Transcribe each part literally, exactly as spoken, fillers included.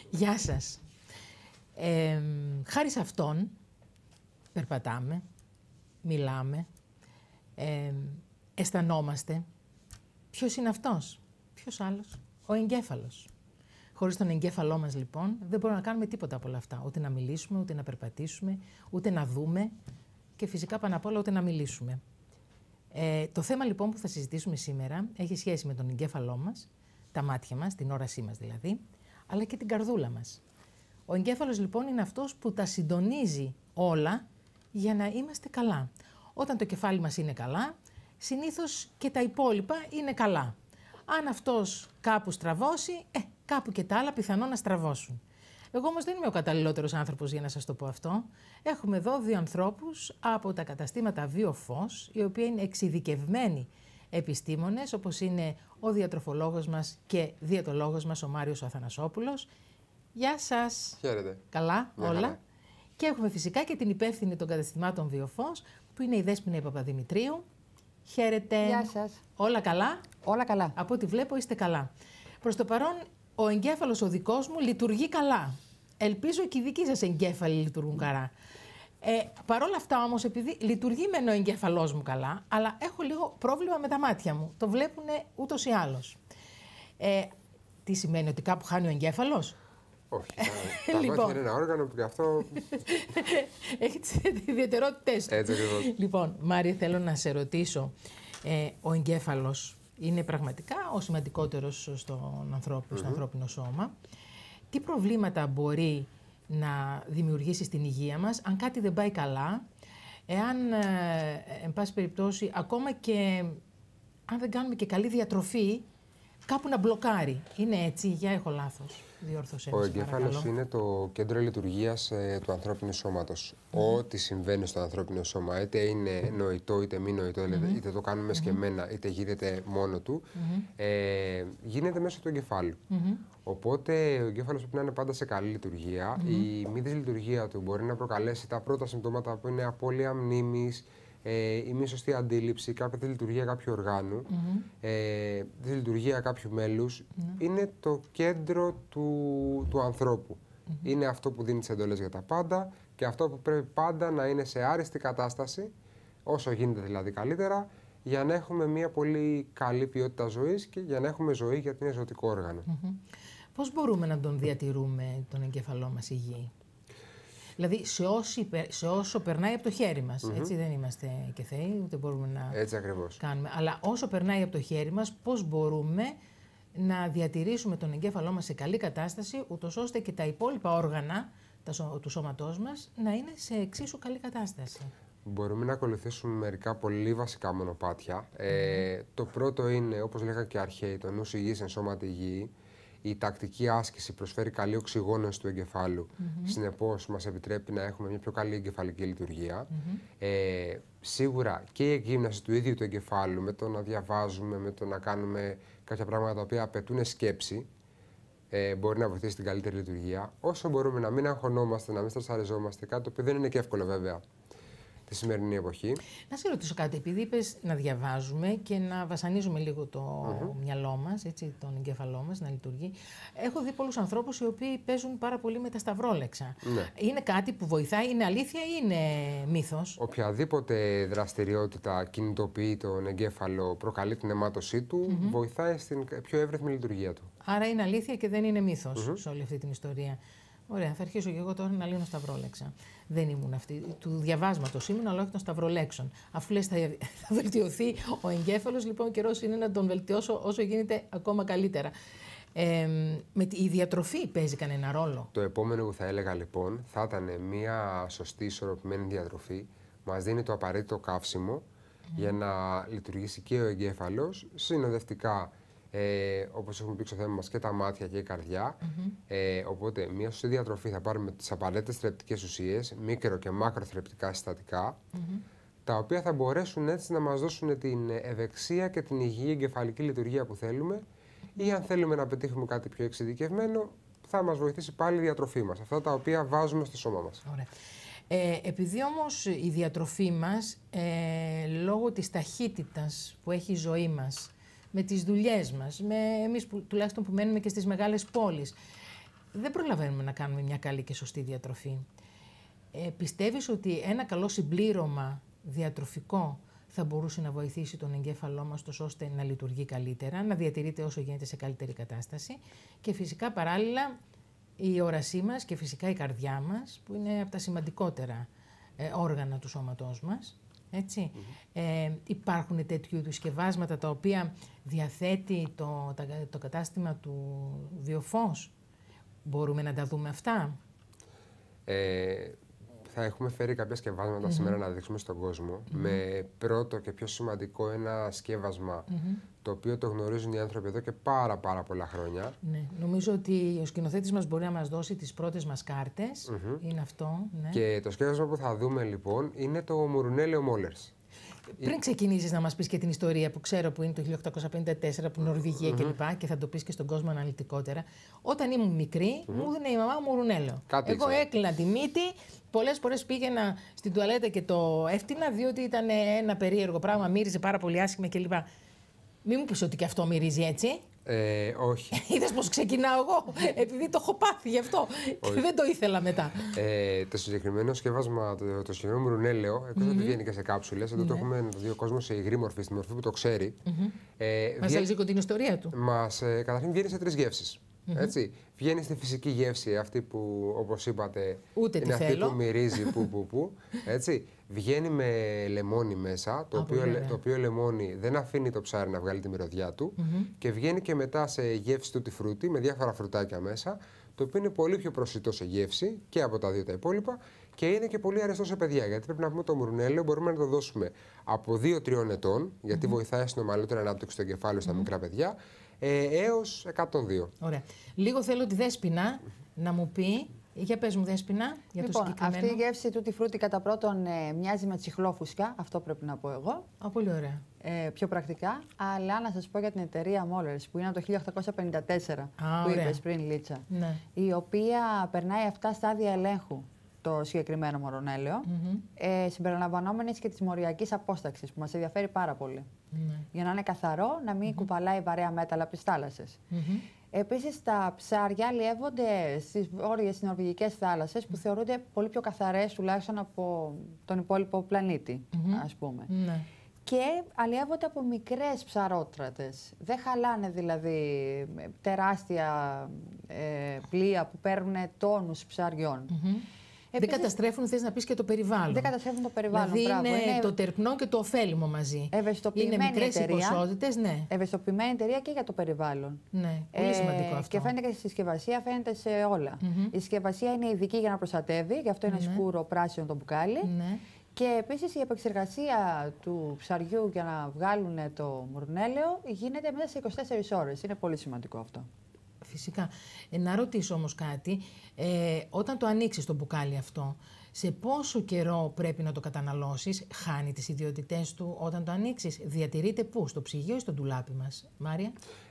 Γεια σας. Ε, χάρη σε αυτόν περπατάμε, μιλάμε, ε, αισθανόμαστε. Ποιος είναι αυτός? Ποιος άλλος? Ο εγκέφαλος. Χωρίς τον εγκέφαλό μας, λοιπόν, δεν μπορούμε να κάνουμε τίποτα από όλα αυτά. Ούτε να μιλήσουμε, ούτε να περπατήσουμε, ούτε να δούμε και φυσικά πάνω απ' όλα ούτε να μιλήσουμε. Ε, το θέμα λοιπόν που θα συζητήσουμε σήμερα έχει σχέση με τον εγκέφαλό μας, τα μάτια μας, την όρασή μας δηλαδή, αλλά και την καρδούλα μας. Ο εγκέφαλος λοιπόν είναι αυτός που τα συντονίζει όλα για να είμαστε καλά. Όταν το κεφάλι μας είναι καλά, συνήθως και τα υπόλοιπα είναι καλά. Αν αυτός κάπου στραβώσει, ε, κάπου και τα άλλα πιθανόν να στραβώσουν. Εγώ όμως δεν είμαι ο καταλληλότερος άνθρωπος για να σας το πω αυτό. Έχουμε εδώ δύο ανθρώπους από τα καταστήματα Βιοφως, οι οποίοι είναι εξειδικευμένοι επιστήμονες, όπως είναι ο διατροφολόγος μας και διαιτολόγος μας, ο Μάριος ο Αθανασόπουλος. Γεια σας. Χαίρετε. Καλά, Μια όλα. χαρά. Και έχουμε φυσικά και την υπεύθυνη των καταστημάτων Βιοφως, που είναι η Δέσποινα Παπαδημητρίου. Χαίρετε. Γεια σας. Όλα καλά? Όλα καλά. Από ό,τι βλέπω είστε καλά. Προς το παρόν, ο εγκέφαλος ο δικός μου λειτουργεί καλά. Ελπίζω και οι δικοί σας εγκέφαλοι λειτουργούν καλά. Ε, Παρ' όλα αυτά όμως, επειδή λειτουργεί μεν ο εγκέφαλός μου καλά, αλλά έχω λίγο πρόβλημα με τα μάτια μου. Το βλέπουν ούτως ή άλλως. Ε, τι σημαίνει, ότι κάπου χάνει ο εγκέφαλος? Όχι. Τα, τα Λοιπόν. μάτια είναι ένα όργανο που γι' αυτό. Έχει τις ιδιαιτερότητες του. Έτσι ακριβώς. Λοιπόν, Μάρια, θέλω να σε ρωτήσω. Ε, ο εγκέφαλος είναι πραγματικά ο σημαντικότερος στον ανθρώπινο, στο ανθρώπινο σώμα. Τι προβλήματα μπορεί να δημιουργήσει στην υγεία μας αν κάτι δεν πάει καλά, εάν, ε, εν πάση περιπτώσει, ακόμα και αν δεν κάνουμε και καλή διατροφή, κάπου να μπλοκάρει. Είναι έτσι, για έχω λάθος? Διόρθωσέ Ο με, εγκέφαλος παρακαλώ. είναι το κέντρο λειτουργίας ε, του ανθρώπινου σώματος. Mm-hmm. Ό,τι συμβαίνει στο ανθρώπινο σώμα, είτε είναι νοητό είτε μη νοητό, mm-hmm. είτε το κάνουμε mm-hmm. σκεμμένα, είτε γίνεται μόνο του, mm-hmm. ε, γίνεται μέσω του εγκεφάλου. Mm-hmm. Οπότε ο εγκέφαλος πρέπει να είναι πάντα σε καλή λειτουργία. Mm-hmm. Η μη δυσλειτουργία του μπορεί να προκαλέσει τα πρώτα συμπτώματα που είναι απώλεια μνήμης, Ε, η μη σωστή αντίληψη, κάποια δυσλειτουργία κάποιου οργάνου, mm-hmm. ε, δυσλειτουργία κάποιου μέλους, mm-hmm. είναι το κέντρο του, του ανθρώπου. Mm-hmm. Είναι αυτό που δίνει τις εντολές για τα πάντα και αυτό που πρέπει πάντα να είναι σε άριστη κατάσταση, όσο γίνεται δηλαδή καλύτερα, για να έχουμε μια πολύ καλή ποιότητα ζωής και για να έχουμε ζωή, γιατί είναι ζωτικό όργανο. Mm-hmm. Πώς μπορούμε να τον διατηρούμε τον εγκέφαλό μας υγιή? Δηλαδή, σε, όσοι, σε όσο περνάει από το χέρι μας, mm-hmm. έτσι δεν είμαστε και θεοί, ούτε μπορούμε να έτσι ακριβώς. κάνουμε. Αλλά όσο περνάει από το χέρι μας, πώς μπορούμε να διατηρήσουμε τον εγκέφαλό μας σε καλή κατάσταση, ούτως ώστε και τα υπόλοιπα όργανα τα, του σώματός μας να είναι σε εξίσου καλή κατάσταση? Μπορούμε να ακολουθήσουμε μερικά πολύ βασικά μονοπάτια. Mm-hmm. Ε, το πρώτο είναι, όπως λέγανε και αρχαίοι, το νους υγιής εν σώματι υγιή. Η τακτική άσκηση προσφέρει καλή οξυγόνωση του εγκεφάλου. Mm-hmm. Συνεπώς, μας επιτρέπει να έχουμε μια πιο καλή εγκεφαλική λειτουργία. Mm-hmm. Ε, σίγουρα και η εκγύμναση του ίδιου του εγκεφάλου, με το να διαβάζουμε, με το να κάνουμε κάποια πράγματα τα οποία απαιτούν σκέψη, ε, μπορεί να βοηθήσει την καλύτερη λειτουργία. Όσο μπορούμε να μην αγχωνόμαστε, να μην στρεσαριζόμαστε, κάτι το οποίο δεν είναι και εύκολο βέβαια τη σημερινή εποχή. Να σε ρωτήσω κάτι, επειδή είπες να διαβάζουμε και να βασανίζουμε λίγο το mm-hmm. μυαλό μας, έτσι, τον εγκέφαλό μας να λειτουργεί. Έχω δει πολλούς ανθρώπους οι οποίοι παίζουν πάρα πολύ με τα σταυρόλεξα. Ναι. Είναι κάτι που βοηθάει, είναι αλήθεια ή είναι μύθος? Οποιαδήποτε δραστηριότητα κινητοποιεί τον εγκέφαλο, προκαλεί την αιμάτωσή του, mm-hmm. βοηθάει στην πιο εύρυθμη λειτουργία του. Άρα είναι αλήθεια και δεν είναι μύθος mm-hmm. σε όλη αυτή την ιστορία. Ωραία, θα αρχίσω και εγώ τώρα να λύνω σταυρόλεξα. Δεν ήμουν αυτή. Του διαβάσματος ήμουν, αλλά όχι των σταυρολέξων. Αφού λες θα, θα βελτιωθεί ο εγκέφαλος, λοιπόν, καιρός είναι να τον βελτιώσω όσο γίνεται ακόμα καλύτερα. Ε, με η διατροφή παίζει κανένα ρόλο? Το επόμενο που θα έλεγα λοιπόν θα ήταν μια σωστή ισορροπημένη διατροφή. Μας δίνει το απαραίτητο καύσιμο mm. για να λειτουργήσει και ο εγκέφαλος, συνοδευτικά. Ε, όπως έχουμε πει στο θέμα μας, και τα μάτια και η καρδιά. Mm-hmm. Ε, οπότε, μια σωστή διατροφή θα πάρουμε τις απαραίτητες θρεπτικές ουσίες, μικρο και μακροθρεπτικά συστατικά, mm-hmm. τα οποία θα μπορέσουν έτσι να μας δώσουν την ευεξία και την υγιή εγκεφαλική λειτουργία που θέλουμε, mm-hmm. ή αν θέλουμε να πετύχουμε κάτι πιο εξειδικευμένο, θα μας βοηθήσει πάλι η διατροφή μας, αυτά τα οποία βάζουμε στο σώμα μας. Ωραία. Ε, επειδή όμως η διατροφή μας, ε, λόγω της ταχύτητας που έχει η ζωή μας, με τις δουλειές μας, με εμείς που, τουλάχιστον που μένουμε και στις μεγάλες πόλεις, δεν προλαβαίνουμε να κάνουμε μια καλή και σωστή διατροφή. Ε, πιστεύεις ότι ένα καλό συμπλήρωμα διατροφικό θα μπορούσε να βοηθήσει τον εγκέφαλό μας τόσο ώστε να λειτουργεί καλύτερα, να διατηρείται όσο γίνεται σε καλύτερη κατάσταση και φυσικά παράλληλα η όρασή μας και φυσικά η καρδιά μας, που είναι από τα σημαντικότερα ε, όργανα του σώματός μας. Έτσι. Mm-hmm. Ε, υπάρχουν τέτοιου είδους σκευάσματα τα οποία διαθέτει το, το, το κατάστημα του Βιοφός. Μπορούμε να τα δούμε αυτά. Ε, θα έχουμε φέρει κάποια σκευάσματα mm-hmm. σήμερα να δείξουμε στον κόσμο. Mm-hmm. Με πρώτο και πιο σημαντικό ένα σκεύασμα mm-hmm. το οποίο το γνωρίζουν οι άνθρωποι εδώ και πάρα πάρα πολλά χρόνια. Ναι. Νομίζω ότι ο σκηνοθέτης μας μπορεί να μας δώσει τις πρώτες μας κάρτες. Mm-hmm. Είναι αυτό. Ναι. Και το σκεύασμα που θα δούμε λοιπόν είναι το Μουρουνέλαιο Μόλερς. Πριν ξεκινήσεις να μας πεις και την ιστορία που ξέρω που είναι το χίλια οκτακόσια πενήντα τέσσερα, που είναι Νορβηγία mm-hmm. κλπ. Και θα το πεις και στον κόσμο αναλυτικότερα. Όταν ήμουν μικρή, mm-hmm. μου έδινε η μαμά μου μουρουνέλαιο. Κάτι Εγώ ξέρω. έκλεινα τη μύτη. Πολλές φορές πήγαινα στην τουαλέτα και το έφτιανα, διότι ήταν ένα περίεργο πράγμα, μύριζε πάρα πολύ άσχημα κλπ. Μην μου πεις ότι και αυτό μυρίζει έτσι. Ε, όχι. Είδες πώς ξεκινάω εγώ, επειδή το έχω πάθει γι' αυτό και δεν το ήθελα μετά. Ε, το συγκεκριμένο σκεύασμα, το, το συγκεκριμένο μουρουνέλαιο, εκτός mm-hmm. ότι βγαίνει και σε κάψουλες, εδώ mm-hmm. το έχουμε να το δει ο κόσμος σε υγρή μορφή, στη μορφή που το ξέρει. Mm-hmm. Ε, μας βγαίνει... την ιστορία του. Μας, ε, καταρχήν βγαίνει σε τρεις γεύσεις. Mm-hmm. Έτσι. Βγαίνει στη φυσική γεύση, αυτή που, όπως είπατε, ούτε είναι τη αυτή θέλω. που μυρίζει που που που. Έτσι. Βγαίνει με λεμόνι μέσα, το, οποίο, το οποίο λεμόνι δεν αφήνει το ψάρι να βγάλει τη μυρωδιά του mm-hmm. και βγαίνει και μετά σε γεύση του φρούτη με διάφορα φρουτάκια μέσα, το οποίο είναι πολύ πιο προσιτό σε γεύση και από τα δύο τα υπόλοιπα και είναι και πολύ αρεστό σε παιδιά. Γιατί πρέπει να πούμε το μουρουνέλαιο μπορούμε να το δώσουμε από δύο τριών ετών, γιατί mm-hmm. βοηθάει στην ομαλότερη ανάπτυξη του εγκεφάλου στα mm-hmm. μικρά παιδιά, ε, έως εκατόν δύο. Ωραία. Λίγο θέλω τη Δέσποινα να μου πει. Για πες μου, Δέσποινα, για λοιπόν, το συγκεκριμένο. Αυτή η γεύση του φρούτη κατά πρώτον ε, μοιάζει με τσιχλόφουσκα, αυτό πρέπει να πω εγώ. Α, πολύ ωραία. Ε, πιο πρακτικά. Αλλά να σας πω για την εταιρεία Mollers, που είναι από το χίλια οκτακόσια πενήντα τέσσερα, Α, που ωραία. είπες πριν, Λίτσα. Ναι. Η οποία περνάει αυτά στάδια ελέγχου το συγκεκριμένο μουρουνέλαιο, mm-hmm. ε, συμπεριλαμβανόμενης και της μοριακής απόσταξης, που μας ενδιαφέρει πάρα πολύ. Mm-hmm. Για να είναι καθαρό, να μην mm-hmm. κουβαλάει βαρέα μέταλλα από τις θάλασσες. Mm-hmm. Επίσης, τα ψάρια αλλιεύονται στις βόρειες νορβηγικές θάλασσες, που θεωρούνται πολύ πιο καθαρές, τουλάχιστον από τον υπόλοιπο πλανήτη, mm-hmm. ας πούμε. Mm-hmm. Και αλλιεύονται από μικρές ψαρότρατες. Δεν χαλάνε δηλαδή τεράστια ε, πλοία που παίρνουν τόνους ψαριών. Mm-hmm. Επίσης, δεν καταστρέφουν, θες να πεις, και το περιβάλλον. Δεν καταστρέφουν το περιβάλλον. Δηλαδή μπράβο. είναι, είναι το τερπνό και το ωφέλιμο μαζί. Είναι μικρές οι ποσότητες, ναι. Ευαισθητοποιημένη εταιρεία και για το περιβάλλον. Ναι, πολύ σημαντικό ε, αυτό. Και φαίνεται και στη συσκευασία, φαίνεται σε όλα. Mm-hmm. Η συσκευασία είναι ειδική για να προστατεύει, γι' αυτό είναι mm-hmm. σκούρο πράσινο το μπουκάλι. Mm-hmm. Και επίσης η επεξεργασία του ψαριού για να βγάλουν το μουρουνέλαιο γίνεται μέσα σε είκοσι τέσσερις ώρες. Είναι πολύ σημαντικό αυτό. Φυσικά. Ε, να ρωτήσω όμως κάτι. Ε, όταν το ανοίξεις το μπουκάλι αυτό, σε πόσο καιρό πρέπει να το καταναλώσεις? Χάνει τις ιδιότητές του όταν το ανοίξεις? Διατηρείται πού? Στο ψυγείο ή στο ντουλάπι μας? Μάρια.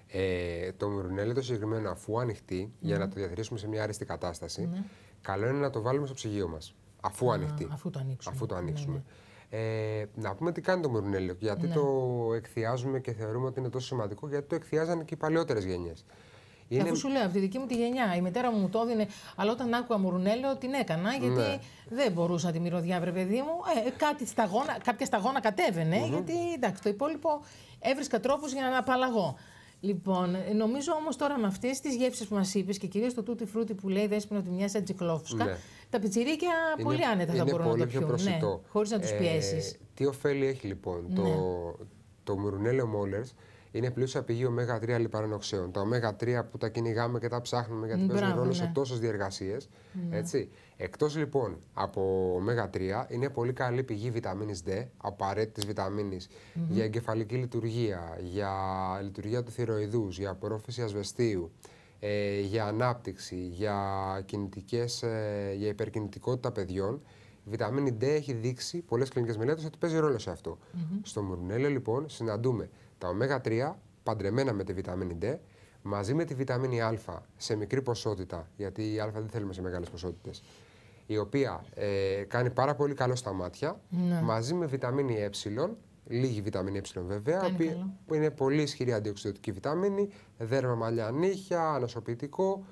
Ε, το μουρουνέλαιο το συγκεκριμένο, αφού ανοιχτεί, mm. για να το διατηρήσουμε σε μια άριστη κατάσταση, mm. καλό είναι να το βάλουμε στο ψυγείο μας. Αφού Α, ανοιχτεί. Αφού το ανοίξουμε. Αφού το ανοίξουμε. Ναι, ναι. Ε, να πούμε τι κάνει το μουρουνέλαιο, γιατί ναι. το εκθιάζουμε και θεωρούμε ότι είναι τόσο σημαντικό, γιατί το εκθιάζανε και οι παλαιότερες γενιές. Είναι... Αφού σου λέω, από τη δική μου τη γενιά, η μητέρα μου μου το έδινε, αλλά όταν άκουγα μουρουνέλαιο την έκανα, γιατί ναι. δεν μπορούσα τη μυρωδιά, βρε παιδί μου. Ε, κάτι σταγόνα, κάποια σταγόνα κατέβαινε, mm-hmm. γιατί εντάξει, το υπόλοιπο έβρισκα τρόπους για να απαλλαγώ. Λοιπόν, νομίζω όμως τώρα με αυτές τις γεύσεις που μας είπες και κυρίως το τούτι φρούτι που λέει Δέσποινα ότι μοιάζει σαν τσιχλόφουσκα, ναι. τα πιτσιρίκια είναι, πολύ άνετα θα μπορούν να το πιούν. Ναι, χωρίς να τους ε, πιέσεις. Τι ωφέλη έχει λοιπόν ναι. το, το μουρουνέλαιο Mollers? Είναι πλούσια πηγή ωμέγα τρία λιπαρών οξέων. Τα ωμέγα τρία που τα κυνηγάμε και τα ψάχνουμε γιατί παίζουν ρόλο ναι. σε τόσες διεργασίες. Ναι. Έτσι. Εκτός λοιπόν από ωμέγα τρία, είναι πολύ καλή πηγή βιταμίνης D, απαραίτητης βιταμίνης mm-hmm. για εγκεφαλική λειτουργία, για λειτουργία του θηροειδούς, για απορρόφηση ασβεστίου, ε, για ανάπτυξη, για, κινητικές, ε, για υπερκινητικότητα παιδιών. Η βιταμίνη D έχει δείξει πολλές κλινικές μελέτες ότι παίζει ρόλο σε αυτό. Mm-hmm. Στο μουρουνέλαιο λοιπόν συναντούμε τα ωμέγα τρία παντρεμένα με τη βιταμίνη D, μαζί με τη βιταμίνη Α σε μικρή ποσότητα, γιατί η Α δεν θέλουμε σε μεγάλες ποσότητες, η οποία ε, κάνει πάρα πολύ καλό στα μάτια, ναι. μαζί με βιταμίνη Ε, λίγη βιταμίνη Ε βέβαια, που είναι πολύ ισχυρή αντιοξυδοτική βιταμίνη, δέρμα, μαλλιά, νύχια, ανοσοποιητικό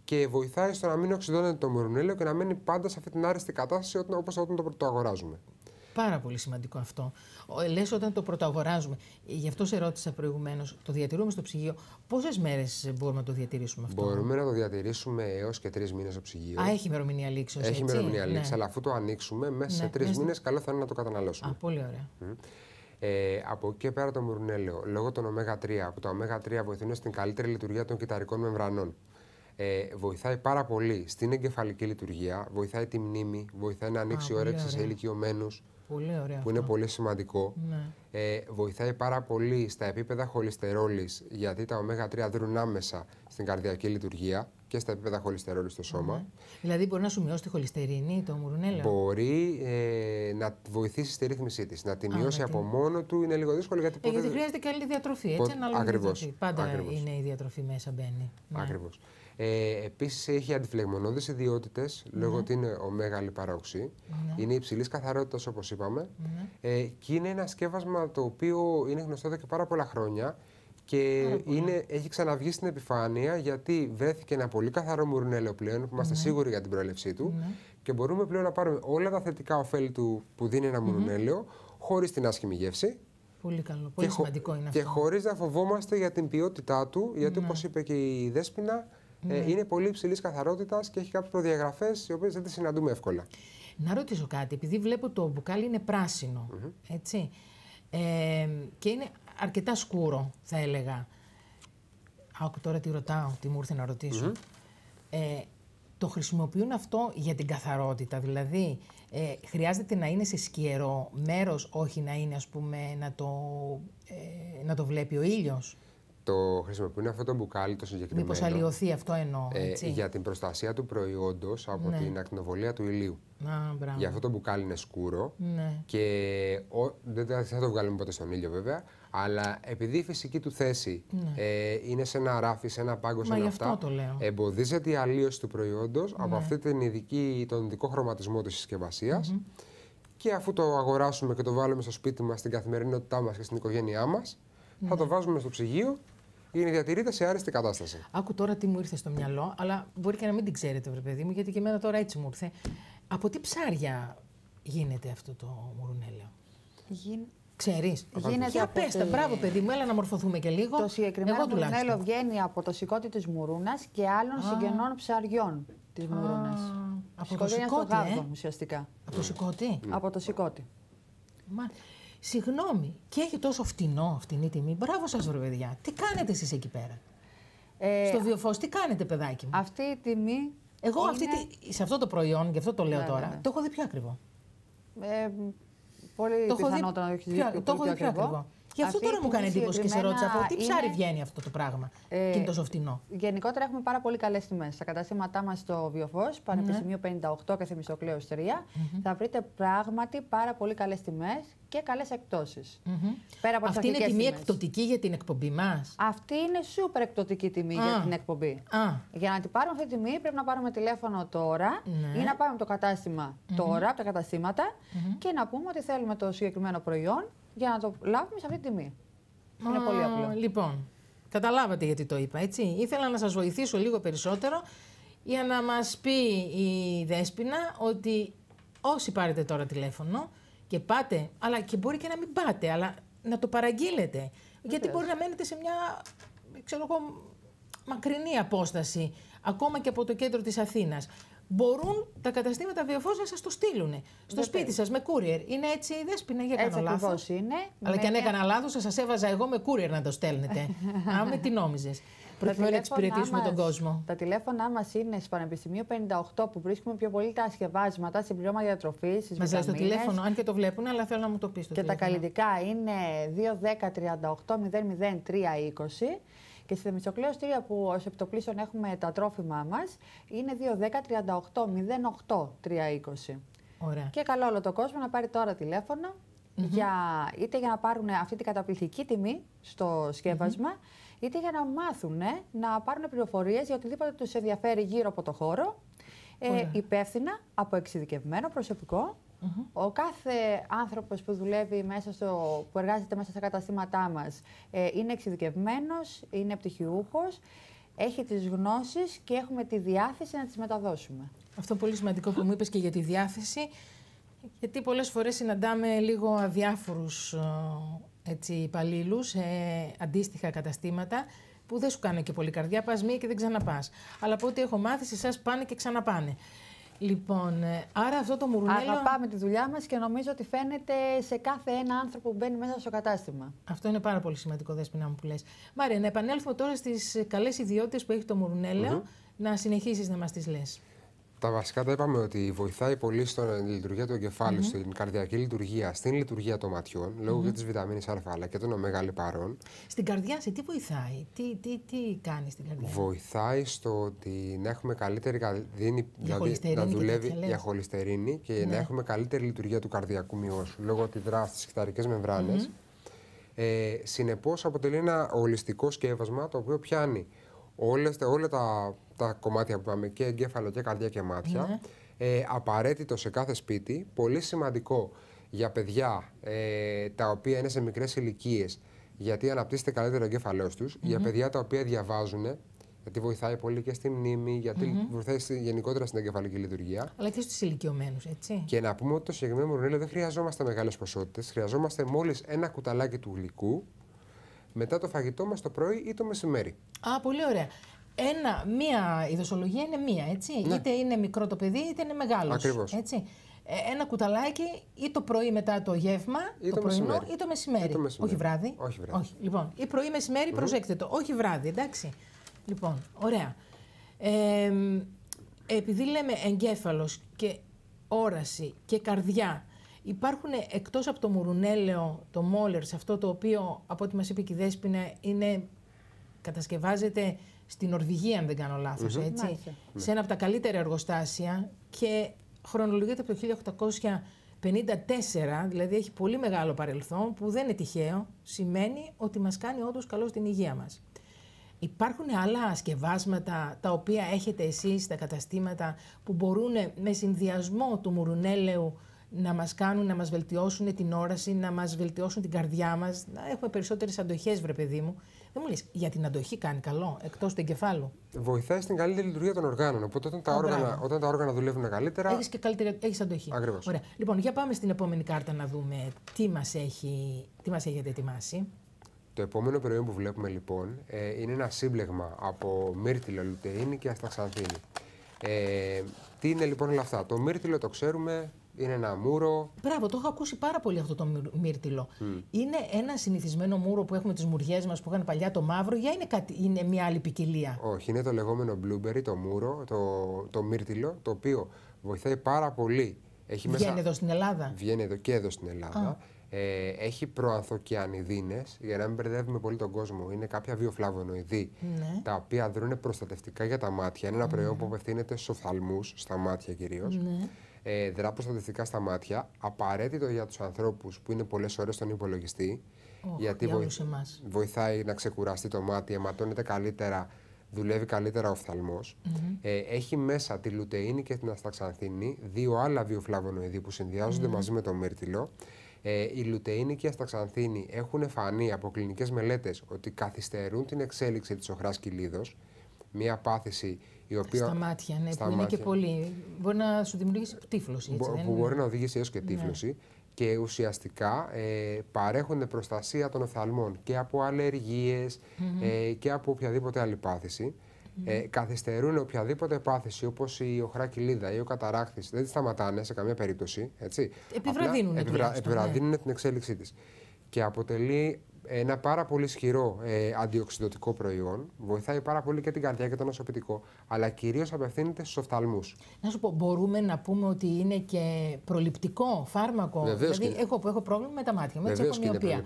και βοηθάει στο να μην οξυδώνεται το μουρουνέλαιο και να μένει πάντα σε αυτή την άριστη κατάσταση όπως όταν το πρωτοαγοράζουμε. Πάρα πολύ σημαντικό αυτό. Λες όταν το πρωτοαγοράζουμε. Γι' αυτό σε ρώτησα προηγουμένως, το διατηρούμε στο ψυγείο. Πόσες μέρες μπορούμε να το διατηρήσουμε αυτό? Μπορούμε να το διατηρήσουμε έως και τρεις μήνες στο ψυγείο. Α, έχει ημερομηνία λήξεως. Έχει ημερομηνία ναι. λήξη, αλλά αφού το ανοίξουμε, μέσα ναι. σε τρεις μέσα... μήνες καλό θα είναι να το καταναλώσουμε. Α, πολύ ωραία. Mm. Ε, από εκεί και πέρα το μουρουνέλαιο, λόγω των ωμέγα τρία, που τα ωμέγα τρία βοηθούν στην καλύτερη λειτουργία των κυταρικών μεμβρανών. Ε, βοηθάει πάρα πολύ στην εγκεφαλική λειτουργία, βοηθάει τη μνήμη, βοηθάει να ανοίξει η όρεξη σε ηλικιωμένους. Πολύ ωραία που είναι πολύ σημαντικό. Ναι. Ε, βοηθάει πάρα πολύ στα επίπεδα χολυστερόλης, γιατί τα ωμέγα τρία δρουν άμεσα στην καρδιακή λειτουργία και στα επίπεδα χολυστερόλης στο σώμα. Ναι. Δηλαδή μπορεί να σου μειώσει τη χολυστερίνη, το μουρουνέλαιο? Μπορεί ε, να βοηθήσει στη ρύθμιση της. Να τη μειώσει Α, από την... μόνο του είναι λίγο δύσκολο. Γιατί, ε, γιατί χρειάζεται και άλλη διατροφή. Έτσι, Πο... Ακριβώς. Διατροφή. Πάντα Ακριβώς. είναι η διατροφή μέσα μπαίνει. Ναι. Ακριβώς. Ε, επίσης έχει αντιφλεγμονώδεις ιδιότητες, ναι. λόγω ότι είναι ωμέγα λιπαροξύ. Ναι. Είναι υψηλής καθαρότητας όπως είπαμε. Ναι. Ε, και είναι ένα σκεύασμα το οποίο είναι γνωστό εδώ και πάρα πολλά χρόνια και είναι, έχει ξαναβγεί στην επιφάνεια γιατί βρέθηκε ένα πολύ καθαρό μουρουνέλαιο πλέον που είμαστε ναι. σίγουροι για την προέλευσή του ναι. και μπορούμε πλέον να πάρουμε όλα τα θετικά ωφέλη του που δίνει ένα μουρουνέλαιο mm-hmm. χωρίς την άσχημη γεύση. Πολύ καλό, πολύ σημαντικό είναι και αυτό. Και χωρίς να φοβόμαστε για την ποιότητά του, γιατί ναι. όπως είπε και η Δέσποινα, ναι. ε, είναι πολύ υψηλής καθαρότητας και έχει κάποιες προδιαγραφές οι οποίες δεν τις συναντούμε εύκολα. Να ρωτήσω κάτι, επειδή βλέπω το μπουκάλι είναι πράσινο, mm-hmm. έτσι, ε, και είναι αρκετά σκούρο, θα έλεγα. Άκου τώρα τι ρωτάω, τι μου ήρθε να ρωτήσω. Mm-hmm. Ε, το χρησιμοποιούν αυτό για την καθαρότητα, δηλαδή ε, χρειάζεται να είναι σε σκιερό μέρος, όχι να είναι, ας πούμε, να το, ε, να το βλέπει ο ήλιος. Το χρησιμοποιούν αυτό το μπουκάλι το συγκεκριμένο. Μήπως αλλοιωθεί, αυτό εννοώ, έτσι. Ε, για την προστασία του προϊόντος από ναι. την ακτινοβολία του ηλίου. Α, για αυτό το μπουκάλι είναι σκούρο ναι. και ο, δεν θα το βγάλουμε ποτέ στον ήλιο βέβαια, αλλά επειδή η φυσική του θέση ναι. ε, είναι σε ένα ράφι, σε ένα πάγκο, σε ένα αυτά, εμποδίζεται η αλλίωση του προϊόντος ναι. από αυτή την ειδική, τον ειδικό χρωματισμό της συσκευασίας mm-hmm. και αφού το αγοράσουμε και το βάλουμε στο σπίτι μας, στην καθημερινότητά μας και στην οικογένειά μας, ναι. θα το βάζουμε στο ψυγείο για να διατηρείται σε άριστη κατάσταση. Άκου τώρα τι μου ήρθε στο μυαλό, αλλά μπορεί και να μην την ξέρετε, βρε παιδί μου, γιατί και εμένα τώρα έτσι μου ήρθε. Από τι ψάρια γίνεται αυτό το μουρουνέλαιο? Γι... Ξέρεις? Γίνεται για από πες τα, τη... μπράβο παιδί μου, έλα να μορφωθούμε και λίγο. Το συγκεκριμένο μουρουνέλαιο βγαίνει από το σηκώτη της μουρούνας και άλλων Α. συγγενών ψαριών της μουρούνας. Από το σηκώτη, γάβδο, ε? ουσιαστικά. Από το σηκώτη? Mm. Από το σηκώτη. Μα... Συγγνώμη, και έχει τόσο φτηνό, φτηνή τιμή. Μπράβο σας, βρε παιδιά. Τι κάνετε εσείς εκεί πέρα? Ε, Στο Βιοφως, τι κάνετε, παιδάκι μου? Αυτή η τιμή. Εγώ είναι... αυτή τη, σε αυτό το προϊόν, γι' αυτό το λέω ναι, τώρα, ναι, ναι. το έχω δει πιο ακριβό. Ε, πολύ το πιθανότερο να έχει δει πιο, το έχω δει πιο ακριβό. Γι' αυτό τώρα μου κάνει εντύπωση και σε ρώτησα από τι ψάρι είναι... βγαίνει αυτό το πράγμα ε, και είναι τόσο φτηνό. Γενικότερα έχουμε πάρα πολύ καλές τιμές. Στα καταστήματά μας στο Βιοφως, Πανεπιστημίου mm-hmm. πενήντα οκτώ και Θεμιστοκλέους τρία, mm-hmm. θα βρείτε πράγματι πάρα πολύ καλές τιμές και καλές εκπτώσεις. Mm-hmm. Πέρα από αυτή είναι τιμή τιμές. Εκπτωτική για την εκπομπή μας? Αυτή είναι σούπερ εκπτωτική τιμή ah. για την εκπομπή. Ah. Για να την πάρουμε αυτή τη τιμή πρέπει να πάρουμε τηλέφωνο τώρα mm-hmm. ή να πάμε το κατάστημα mm-hmm. τώρα, από τα καταστήματα mm-hmm. και να πούμε ότι θέλουμε το συγκεκριμένο προϊόν για να το λάβουμε σε αυτή τη τιμή. Ah, είναι πολύ απλό. Λοιπόν, καταλάβατε γιατί το είπα, έτσι. Ήθελα να σας βοηθήσω λίγο περισσότερο για να μας πει η Δέσποινα ότι όσοι πάρετε τώρα τηλέφωνο και πάτε, αλλά και μπορεί και να μην πάτε, αλλά να το παραγγείλετε. Βεβαίως. Γιατί μπορεί να μένετε σε μια, ξέρω εγώ, μακρινή απόσταση, ακόμα και από το κέντρο της Αθήνας. Μπορούν τα καταστήματα Βιοφως να σας το στείλουν στο Βεβαίως. Σπίτι σας με courier. Είναι έτσι η Δέσποινα, για κάνω λάθος? Έτσι ακριβώς είναι. Αλλά και αν μια... έκανα λάθος, θα σας έβαζα εγώ με courier να το στέλνετε. Άμα τι νόμιζες? Προκειμένου να εξυπηρετήσουμε τον κόσμο. Τα τηλέφωνά μας είναι στο Πανεπιστημίου πενήντα οκτώ που βρίσκουμε πιο πολύ τα σκευάσματα, συμπληρώματα διατροφής. Μας λέει στο τηλέφωνο, αν και το βλέπουν, αλλά θέλω να μου το πεις. Και τηλέφωνο. Τα καλλιτικά είναι δύο ένα μηδέν τριάντα οκτώ μηδέν μηδέν τρία είκοσι. Και στη Θεμιστοκλέους τρία που ως επιτοπλίστων έχουμε τα τρόφιμά μας είναι δύο ένα μηδέν τριάντα οκτώ μηδέν οκτώ τρία είκοσι. Ωραία. Και καλό όλο το κόσμο να πάρει τώρα τηλέφωνο mm-hmm. για, είτε για να πάρουν αυτή την καταπληκτική τιμή στο σκεύασμα, mm-hmm. είτε για να μάθουν να πάρουν πληροφορίες για οτιδήποτε τους ενδιαφέρει γύρω από το χώρο, ε, υπεύθυνα από εξειδικευμένο προσωπικό. Mm-hmm. Ο κάθε άνθρωπος που δουλεύει μέσα στο, που εργάζεται μέσα στα καταστήματά μας ε, είναι εξειδικευμένος, είναι πτυχιούχος έχει τις γνώσεις και έχουμε τη διάθεση να τις μεταδώσουμε. Αυτό πολύ σημαντικό που μου είπες και για τη διάθεση, γιατί πολλές φορές συναντάμε λίγο αδιάφορους υπαλλήλους σε αντίστοιχα καταστήματα που δεν σου κάνουν και πολύ καρδιά, πας μία και δεν ξαναπάς. Αλλά από ό,τι έχω μάθει, σε εσάς πάνε και ξαναπάνε. Λοιπόν, άρα αυτό το μουρουνέλαιο... Αγαπάμε τη δουλειά μας και νομίζω ότι φαίνεται σε κάθε ένα άνθρωπο που μπαίνει μέσα στο κατάστημα. Αυτό είναι πάρα πολύ σημαντικό, Δέσποινα μου, που λες. Μάρια, να επανέλθουμε τώρα στις καλές ιδιότητες που έχει το μουρουνέλαιο, mm-hmm. να συνεχίσεις να μας τις λες. Τα βασικά τα είπαμε ότι βοηθάει πολύ στην λειτουργία του εγκεφάλου, mm-hmm. στην καρδιακή λειτουργία, στην λειτουργία των ματιών, λόγω mm-hmm. και της βιταμίνης Α αλλά και των ωμέγα λιπαρών. Στην καρδιά, σε τι βοηθάει, τι, τι, τι κάνει στην καρδιά? Βοηθάει στο ότι να έχουμε καλύτερη καρδίνη, δηλαδή να δουλεύει για χολυστερίνη και ναι. να έχουμε καλύτερη λειτουργία του καρδιακού μυώσου, λόγω ότι δράσει στις κυταρικές μεμβράνες. Mm-hmm. Ε, συνεπώς αποτελεί ένα ολιστικό σκεύασμα το οποίο πιάνει όλες, όλα τα, τα κομμάτια που είπαμε, και εγκέφαλο και καρδιά και μάτια, ναι. ε, απαραίτητο σε κάθε σπίτι, πολύ σημαντικό για παιδιά ε, τα οποία είναι σε μικρές ηλικίες, γιατί αναπτύσσεται καλύτερο ο εγκέφαλός τους, mm-hmm. για παιδιά τα οποία διαβάζουν, γιατί βοηθάει πολύ και στη μνήμη, γιατί mm-hmm. βοηθάει στη, γενικότερα στην εγκεφαλική λειτουργία. Αλλά και στους ηλικιωμένους, έτσι. Και να πούμε ότι το συγκεκριμένο μουρουνέλαιο δεν χρειαζόμαστε μεγάλες ποσότητες, χρειαζόμαστε μόλις ένα κουταλάκι του γλυκού μετά το φαγητό μας το πρωί ή το μεσημέρι. Α, πολύ ωραία. Ένα, μία, η δοσολογία είναι μία, έτσι. Ναι. Είτε είναι μικρό το παιδί, είτε είναι μεγάλος. Ακριβώς. Έτσι. Ε, ένα κουταλάκι ή το πρωί μετά το γεύμα, ή το, το πρωινό, μεσημέρι. ή το μεσημέρι. Ή το μεσημέρι. Όχι βράδυ. Όχι βράδυ. Όχι. Λοιπόν, ή πρωί μεσημέρι, mm-hmm. προσέξτε το. Όχι βράδυ, εντάξει. Λοιπόν, ωραία. Ε, επειδή λέμε εγκέφαλος και όραση και καρδιά, υπάρχουν εκτός από το μουρουνέλαιο, το μόλερς, αυτό το οποίο, από ό,τι μας είπε και η Δέσποινα, είναι, κατασκευάζεται στην Νορβηγία, αν δεν κάνω λάθος, mm-hmm. έτσι, Μάλιστα. σε ένα από τα καλύτερα εργοστάσια και χρονολογείται από το χίλια οκτακόσια πενήντα τέσσερα, δηλαδή έχει πολύ μεγάλο παρελθόν, που δεν είναι τυχαίο, σημαίνει ότι μας κάνει όντως καλό στην υγεία μας. Υπάρχουν άλλα σκευάσματα τα οποία έχετε εσείς στα καταστήματα που μπορούν με συνδυασμό του μουρουνέλαιου να μας κάνουν, να μας βελτιώσουν την όραση, να μας βελτιώσουν την καρδιά μας, να έχουμε περισσότερες αντοχές, βρε παιδί μου. Δεν μου λες, για την αντοχή κάνει καλό, εκτός του εγκεφάλου? Βοηθάει στην καλύτερη λειτουργία των οργάνων. Οπότε όταν τα, oh, όργανα, όταν τα όργανα δουλεύουν καλύτερα. Έχεις και καλύτερη, έχεις αντοχή. Ακριβώς. Ωραία. Λοιπόν, για πάμε στην επόμενη κάρτα να δούμε τι μας, έχει, τι μας έχετε ετοιμάσει. Το επόμενο προϊόν που βλέπουμε λοιπόν ε, είναι ένα σύμπλεγμα από μύρτιλο, λουτεΐνη και ασταξανθίνη. Ε, τι είναι λοιπόν όλα αυτά? Το μύρτιλο το ξέρουμε. Είναι ένα μούρο. Μπράβο, το έχω ακούσει πάρα πολύ αυτό το μύρτιλο. Mm. Είναι ένα συνηθισμένο μούρο που έχουμε τις μουριές μας που είχαν παλιά το μαύρο, ή είναι, κάτι, είναι μια άλλη ποικιλία? Όχι, είναι το λεγόμενο blueberry, το μούρο, το, το μύρτιλο, το οποίο βοηθάει πάρα πολύ. Έχει Βγαίνει μέσα... εδώ στην Ελλάδα. Βγαίνει εδώ και εδώ στην Ελλάδα. Ah. Ε, έχει προανθοκιανιδίνες, για να μην μπερδεύουμε πολύ τον κόσμο. Είναι κάποια βιοφλαβονοειδή, ναι. τα οποία δρούν προστατευτικά για τα μάτια. Είναι ένα προϊόν mm. που απευθύνεται στους οφθαλμούς, στα μάτια κυρίως. Ναι. Ε, δρά προστατευτικά στα μάτια, απαραίτητο για τους ανθρώπους που είναι πολλές ώρες στον υπολογιστή, oh, γιατί για βοη... βοηθάει να ξεκουραστεί το μάτι, αιματώνεται καλύτερα, δουλεύει καλύτερα ο οφθαλμός. Mm-hmm. Ε, έχει μέσα τη λουτεΐνη και την ασταξανθίνη, δύο άλλα βιοφλαβονοειδή που συνδυάζονται mm-hmm. μαζί με το μύρτιλο. Ε, η λουτεΐνη και η ασταξανθίνη έχουν φανεί από κλινικές μελέτες ότι καθυστερούν την εξέλιξη της οχράς κοιλίδος, μια πάθηση η οποία, στα μάτια, ναι, στα που είναι μάτια, και πολύ. Μπορεί να σου δημιουργήσει τύφλωση. Έτσι, μπο, δεν που είναι? μπορεί να οδηγήσει έως και τύφλωση. Ναι. Και ουσιαστικά ε, παρέχονται προστασία των οφθαλμών και από αλλεργίες mm-hmm. ε, και από οποιαδήποτε άλλη πάθηση. Mm-hmm. Ε, καθυστερούν οποιαδήποτε πάθηση όπως η οχρά κοιλίδα ή ο καταράκτης. Δεν τη σταματάνε σε καμία περίπτωση. Επιβραδύνουν, επιβρα, επιβραδύνουν ναι. την εξέλιξή της. Και αποτελεί ένα πάρα πολύ ισχυρό ε, αντιοξυδωτικό προϊόν. Βοηθάει πάρα πολύ και την καρδιά και το νοσοποιητικό, αλλά κυρίως απευθύνεται στους οφθαλμούς. Να σου πω, μπορούμε να πούμε ότι είναι και προληπτικό φάρμακο? Βεβαίως δηλαδή, και... εγώ που έχω πρόβλημα με τα μάτια μου, έτσι έχω μοιοπία.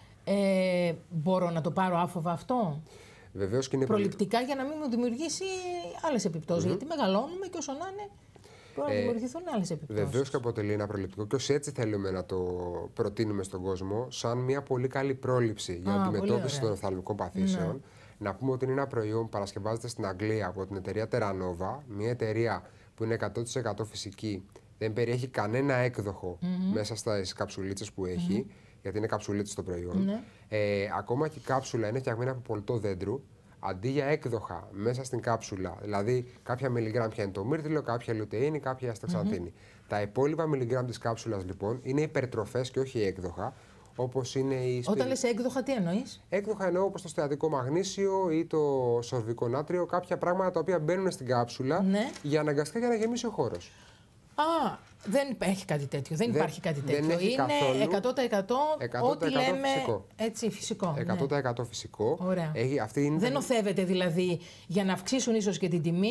Ε, μπορώ να το πάρω άφοβα αυτό? Βεβαίως και είναι προληπτικά για να μην μου δημιουργήσει άλλες επιπτώσεις. Mm-hmm. Γιατί μεγαλώνουμε και όσο να είναι. Μπορεί να δημιουργηθούν άλλες επιπτώσεις. Βεβαίως και αποτελεί ένα προληπτικό και ως έτσι θέλουμε να το προτείνουμε στον κόσμο, σαν μια πολύ καλή πρόληψη για Α, αντιμετώπιση των οφθαλμικών παθήσεων. Ναι. Να πούμε ότι είναι ένα προϊόν που παρασκευάζεται στην Αγγλία από την εταιρεία Terranova, μια εταιρεία που είναι εκατό τοις εκατό φυσική, δεν περιέχει κανένα έκδοχο mm-hmm. μέσα στις καψουλίτσες που έχει, mm-hmm. γιατί είναι καψουλίτσες το προϊόν. Mm-hmm. Ε, ακόμα και η κάψουλα είναι φτιαγμένη από πολτό δέντρου. αντί για έκδοχα μέσα στην κάψουλα, δηλαδή κάποια μιλιγκράμμ πιάνει το μύρτιλο, κάποια λουτεΐνη, κάποια ασταξανθίνη. Mm-hmm. Τα υπόλοιπα μιλιγκράμμ της κάψουλας λοιπόν είναι υπερτροφές και όχι έκδοχα. Όπως είναι η σπι... Όταν λες έκδοχα, τι εννοείς? Έκδοχα εννοώ όπως το στεατικό μαγνήσιο ή το σορβικό νάτριο, κάποια πράγματα τα οποία μπαίνουν στην κάψουλα, ναι, για αναγκαστικά για να γεμίσει ο χώρος. Α, δεν έχει κάτι τέτοιο. Δεν, δεν υπάρχει κάτι τέτοιο. Δεν είναι καθόλου, εκατό τοις εκατό ό,τι λέμε φυσικό. Έτσι, φυσικό. εκατό τοις εκατό ναι. φυσικό. Ωραία. Έχει, αυτή είναι... Δεν οθεύεται δηλαδή για να αυξήσουν ίσως και την τιμή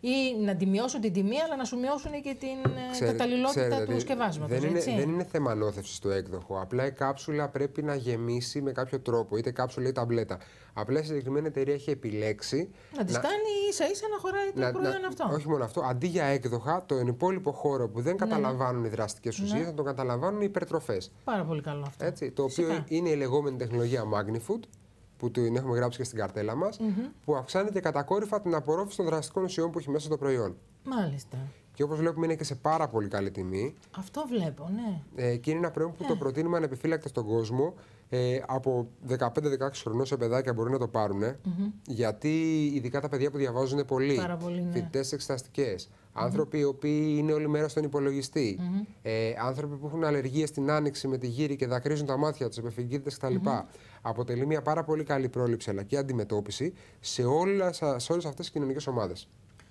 ή να τη μειώσουν την τιμή, αλλά να σου μειώσουν και την ξέρετε, καταλληλότητα ξέρετε, του σκευάσματος. Δεν, είναι, δεν είναι θέμα ανώθευση στο έκδοχο. Απλά η κάψουλα πρέπει να γεμίσει με κάποιο τρόπο, είτε κάψουλα είτε ταμπλέτα. Απλά η συγκεκριμένη εταιρεία έχει επιλέξει. Να τη κάνει ίσα ίσα να χωράει το να, προϊόν να, αυτό. Όχι μόνο αυτό. Αντί για έκδοχα, τον υπόλοιπο χώρο που δεν καταλαμβάνουν ναι, οι δραστικές ουσίες, ναι, θα τον καταλαμβάνουν οι υπερτροφές. Πάρα πολύ καλό αυτό. Έτσι, το οποίο Φυσικά. είναι η λεγόμενη τεχνολογία MagniFood, που την έχουμε γράψει και στην καρτέλα μας, mm-hmm. που αυξάνει και κατακόρυφα την απορρόφηση των δραστικών ουσιών που έχει μέσα το προϊόν. Μάλιστα. Και όπως βλέπουμε είναι και σε πάρα πολύ καλή τιμή. Αυτό βλέπω, ναι. Ε, και είναι ένα προϊόν που yeah. το προτείνουμε ανεπιφύλακτα στον κόσμο. Ε, από δεκαπέντε δεκαέξι χρονών σε παιδάκια μπορεί να το πάρουν. Mm-hmm. Γιατί ειδικά τα παιδιά που διαβάζουν πολύ, πολύ ναι. φοιτητές εξεταστικές, mm-hmm. άνθρωποι οι οποίοι είναι όλη μέρα στον υπολογιστή, mm-hmm. ε, άνθρωποι που έχουν αλλεργίες στην άνοιξη με τη γύρι και δακρύζουν τα μάτια τους, επεφυγγίτες κτλ. Mm-hmm. Αποτελεί μια πάρα πολύ καλή πρόληψη αλλά και αντιμετώπιση σε, όλα, σε όλες αυτές τις κοινωνικές ομάδες.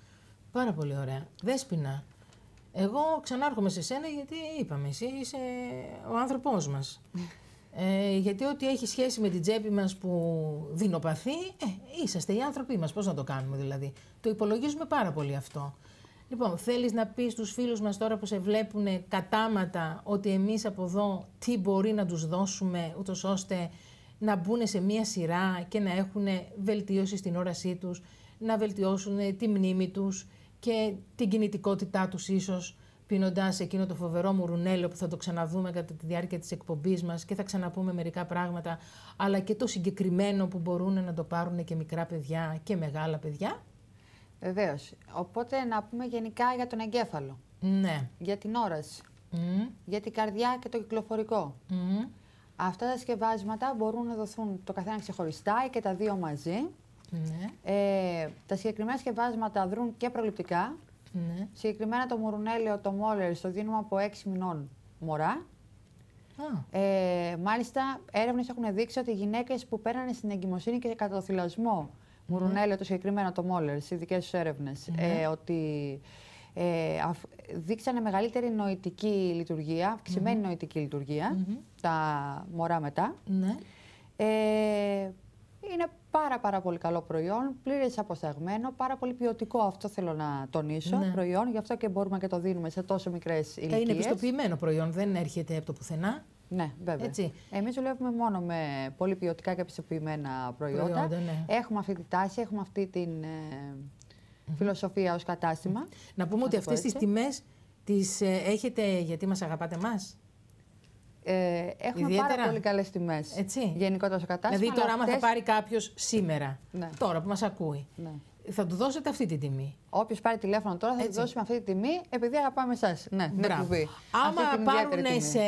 Πάρα πολύ ωραία. Δέσποινα, εγώ ξανάρχομαι σε σένα γιατί είπαμε, εσύ είσαι ο άνθρωπός μας. Mm. Ε, γιατί ό,τι έχει σχέση με την τσέπη μας που δεινοπαθεί, ε, είσαστε οι άνθρωποι μας. Πώς να το κάνουμε δηλαδή. Το υπολογίζουμε πάρα πολύ αυτό. Λοιπόν, θέλεις να πεις στους φίλους μας τώρα που σε βλέπουν κατάματα ότι εμείς από εδώ τι μπορεί να τους δώσουμε ούτως ώστε να μπουν σε μία σειρά και να έχουν βελτίωση στην όρασή τους, να βελτιώσουν τη μνήμη τους και την κινητικότητά τους ίσως, πίνοντας εκείνο το φοβερό μουρουνέλο που θα το ξαναδούμε κατά τη διάρκεια της εκπομπής μας και θα ξαναπούμε μερικά πράγματα, αλλά και το συγκεκριμένο που μπορούν να το πάρουν και μικρά παιδιά και μεγάλα παιδιά. Βεβαίως. Οπότε να πούμε γενικά για τον εγκέφαλο. Ναι. Για την όραση. Mm. Για την καρδιά και το κυκλοφορικό. Mm. Αυτά τα σκευάσματα μπορούν να δοθούν το καθένα ξεχωριστά ή και τα δύο μαζί. Ναι. Ε, τα συγκεκριμένα σκευάσματα δρούν και προληπτικά. Ναι. Συγκεκριμένα το μουρουνέλαιο, το μόλερ, το δίνουμε από έξι μηνών μωρά. Ah. Ε, μάλιστα, έρευνες έχουν δείξει ότι οι γυναίκες που παίρνανε στην εγκυμοσύνη και κατά το θυλασμό mm. μουρουνέλαιο, το συγκεκριμένο το μόλερ, στις δικές τους έρευνες, mm. ε, ότι ε, αφ, δείξανε μεγαλύτερη νοητική λειτουργία, αυξημένη mm. νοητική λειτουργία, mm-hmm. τα μωρά μετά. Mm. Ε, είναι πάρα πάρα πολύ καλό προϊόν, πλήρες αποσταγμένο, πάρα πολύ ποιοτικό, αυτό θέλω να τονίσω, ναι. προϊόν, γι' αυτό και μπορούμε και το δίνουμε σε τόσο μικρές ηλικίες. Είναι πιστοποιημένο προϊόν, δεν έρχεται από το πουθενά. Ναι, βέβαια. Έτσι. Εμείς δουλεύουμε μόνο με πολύ ποιοτικά και πιστοποιημένα προϊόντα. προϊόντα ναι. Έχουμε αυτή τη τάση, έχουμε αυτή την ε, mm-hmm. φιλοσοφία ως κατάστημα. Να πούμε ότι αυτές τις τιμές τις ε, έχετε γιατί μας αγαπάτε εμάς. Ε, έχουμε Ιδιαίτερα. πάρα πολύ καλές τιμές. Έτσι. Γενικότερα στο κατάστημα. Δηλαδή τώρα, άμα αυτές... θα πάρει κάποιος σήμερα, ναι. τώρα που μας ακούει, ναι. θα του δώσετε αυτή τη τιμή. Όποιος πάρει τηλέφωνο τώρα θα του δώσουμε αυτή τη τιμή, επειδή αγαπάμε εσάς. Ναι, ναι, άμα πάρουν σε